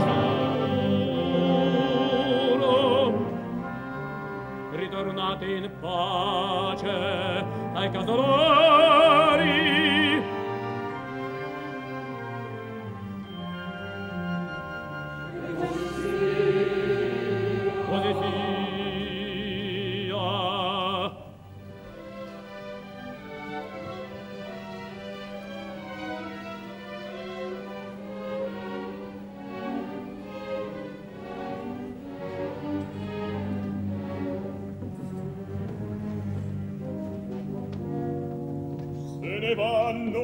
S3: giuro, ritornate in pace ai casolari. Così sia.
S5: Se ne vanno,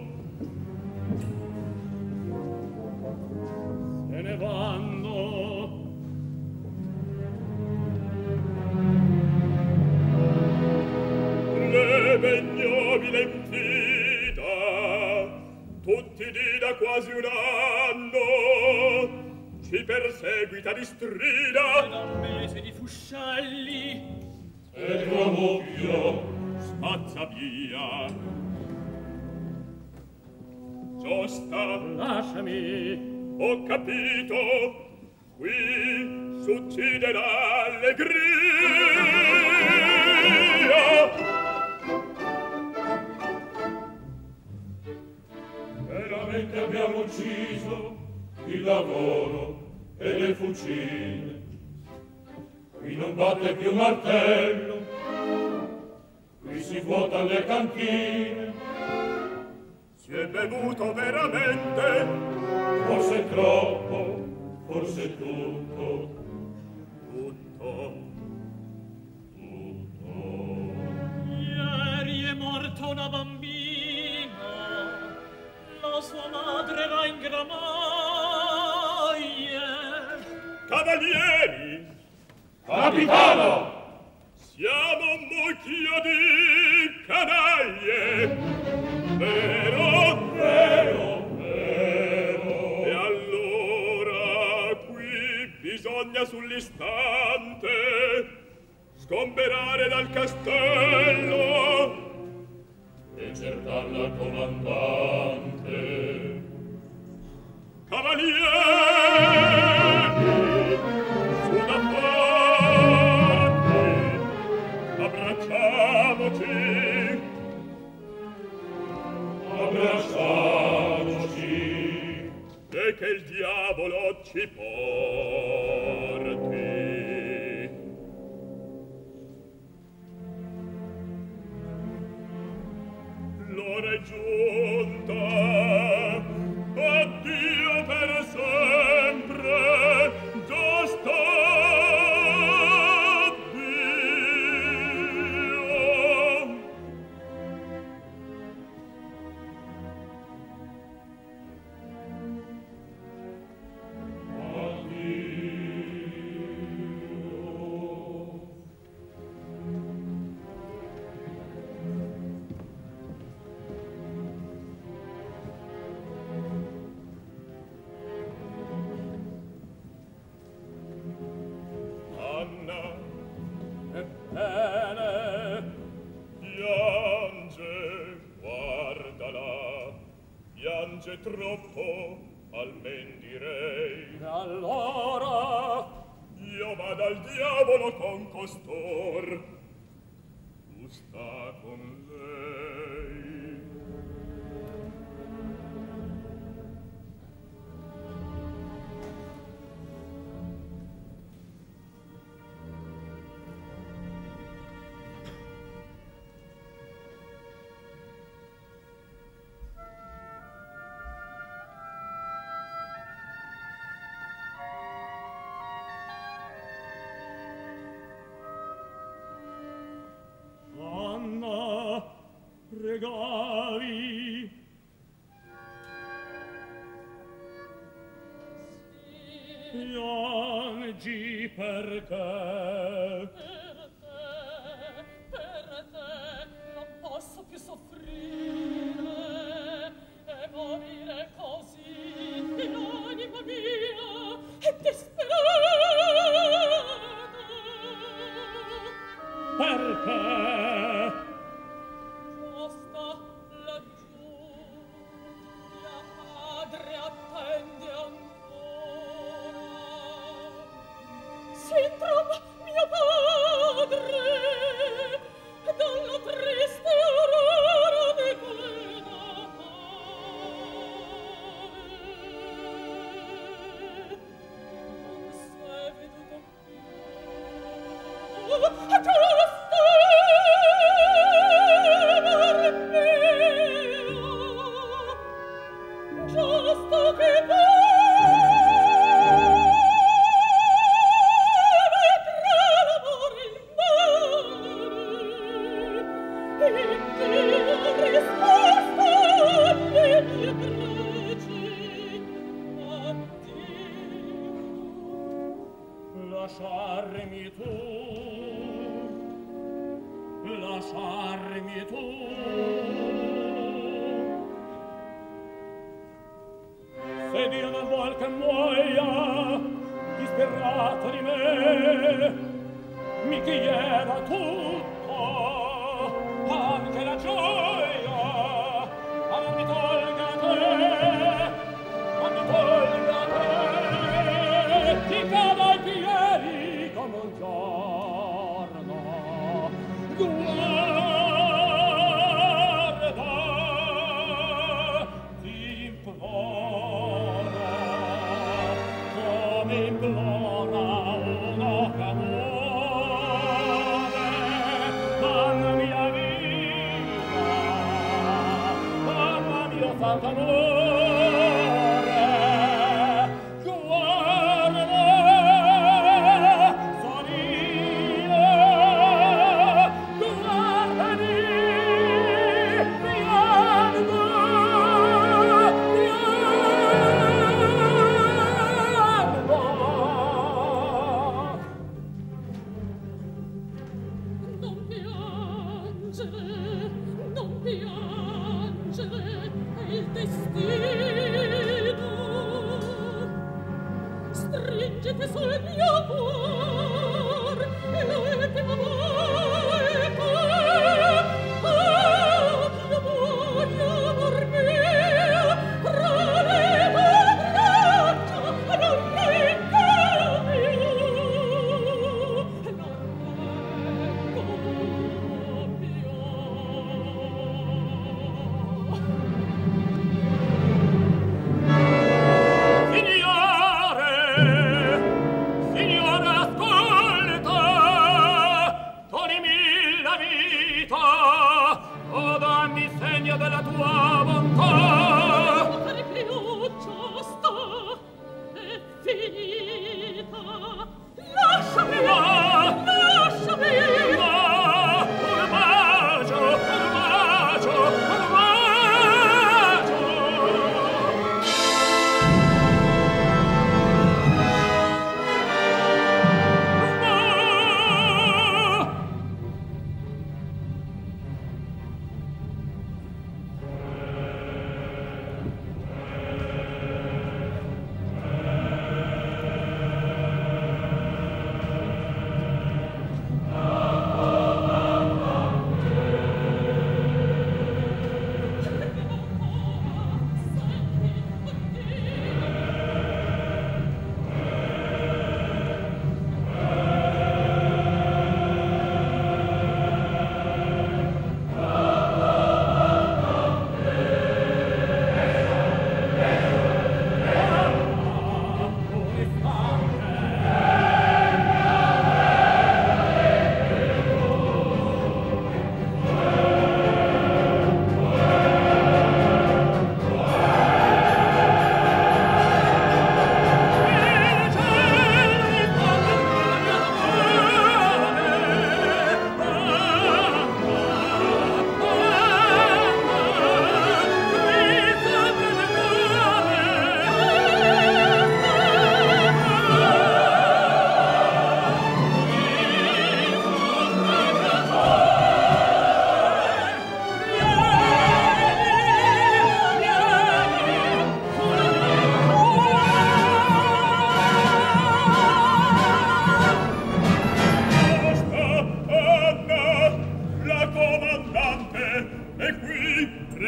S3: Se ne vanno.
S5: leve ignobile infida, tutti di da quasi un anno ci perseguita di strida,
S3: Da un mese di fuscelli
S4: E tuo mucchio
S5: spazza via. Giusta,
S3: lasciami,
S5: ho capito, qui succide l'allegria.
S4: veramente abbiamo ucciso il lavoro e le fucine. Qui non batte più martello, qui si vuotano le cantine.
S5: Si è bevuto veramente,
S4: Forse troppo, forse tutto.
S5: tutto.
S3: ieri è morta una bambina, la sua madre era in gramaglie.
S5: Cavalieri,
S4: Capitano!
S5: siamo un mucchio di canaglie. Vero?
S4: Vero, vero.
S5: E allora qui bisogna sull'istante sgomberare dal castello
S4: E cercar la comandante.
S5: Cavalieri, su da parte, abbracciamoci.
S4: Abbracciamoci.
S5: E che il diavolo ci porti. L'ora è giunta, addio per sempre, già sta Dio. c'è troppo, almen direi.
S2: E allora?
S5: Io vado al diavolo con costor. Tu sta con lei. Pregavi. Piangi perché?
S3: Per te non posso più soffrire e morire così. L'anima mia è disperata.
S5: Perché?
S3: Sintram, mio padre, dalla triste aurora di quel Natale non s'è veduto più. Giusto che
S5: lasciarmi tu. Se Dio non vuol che muoia, disperato di me, mi chieda tutto, anche la gioia, ma non mi tolga te, non mi tolga te, ti cado ai piedi come un giorno. Guarda, ti imploro, come implora uno che muore, mamma mia vita, mamma mio santo amore, guarda, son io, guardami, piango,
S3: non piangere, è il destino. Stringete sul mio cuore l'ultima volta. Io voglio, amor mio, tra le tue braccia non vengo più.
S5: Signore, ascolta, toglimi la vita, o dammi segno della tua bontà.
S3: Fare più giusto è finita. Lasciami, lasciami.
S5: Un bacio, un bacio, un bacio.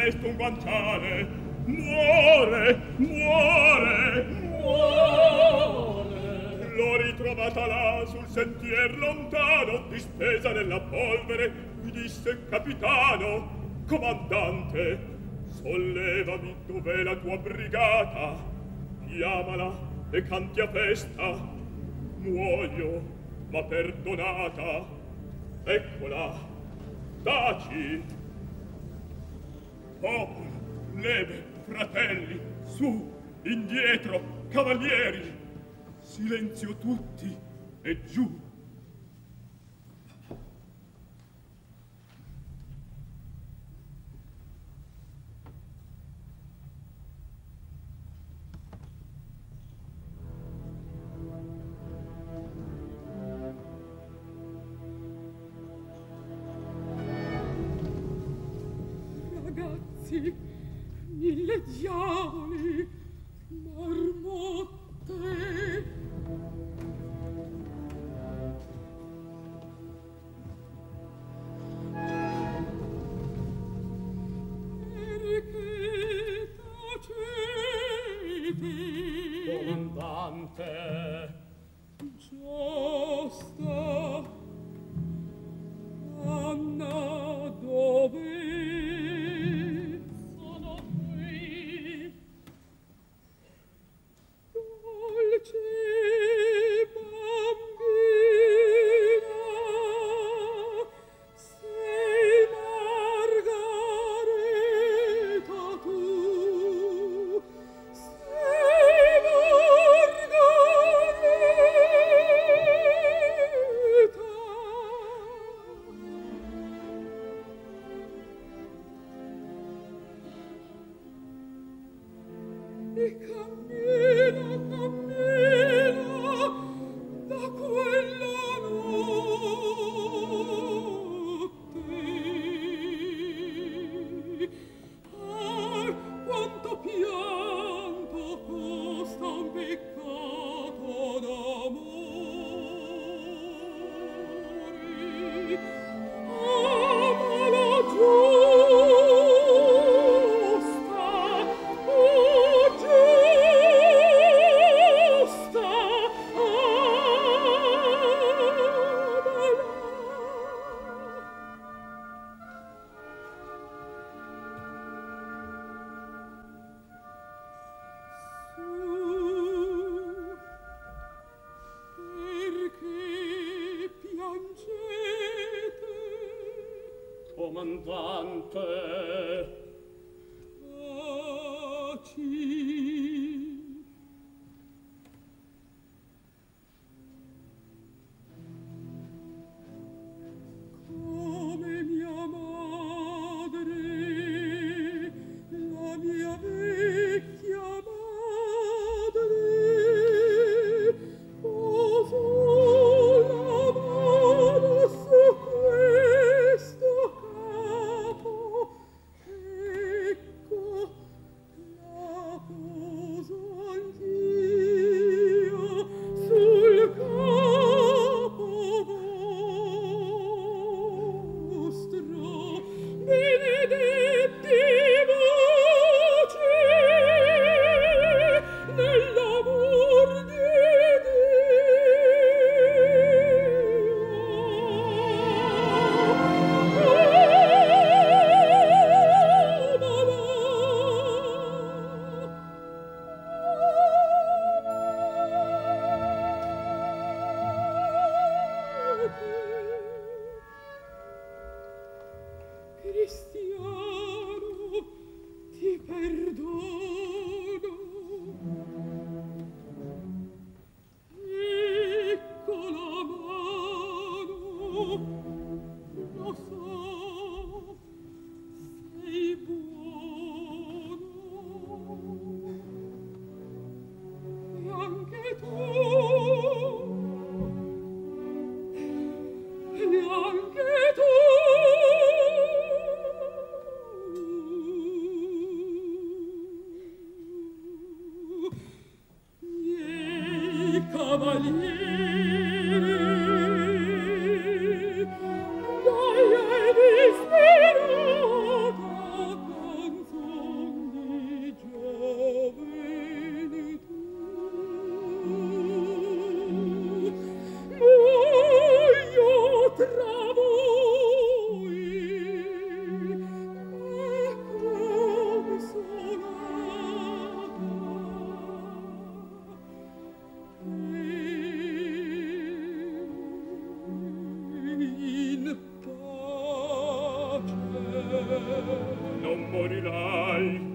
S5: presto un guanciale. Muore, muore, muore. L'ho ritrovata là sul sentier lontano, dispesa nella polvere. Mi disse capitano, comandante, sollevami, dov'è la tua brigata? Chiamala e canti a festa. Muoio, ma perdonata. Eccola, taci. Popolo, neve, fratelli, su, indietro, cavalieri. Silenzio tutti e giù.
S3: Ragazzi, mille diavoli, marmotte. Perché tacete?
S2: Comandante.
S3: Giusta. Anna, dove? Sono qui. Dolce bambina, sei Margareta tu, sei Margareta. E cammina, cammina da quella notte. Ah, quanto pianto costa un peccato d'amore. Amala giusta, oh giusta, amala. Su, perché piangete?
S2: Comandante.
S3: Taci. Come mia madre, la mia vecchia madre, posò la mano su questo capo. Ecco, la poso anch'io sul capo vostro. Benedetti voci nell'amor di Cristiano, ti perdono. Ecco la mano, lo so, sei buono. E anche tu, e anche tu.
S5: morirai.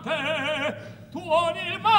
S2: amante tuoni il mare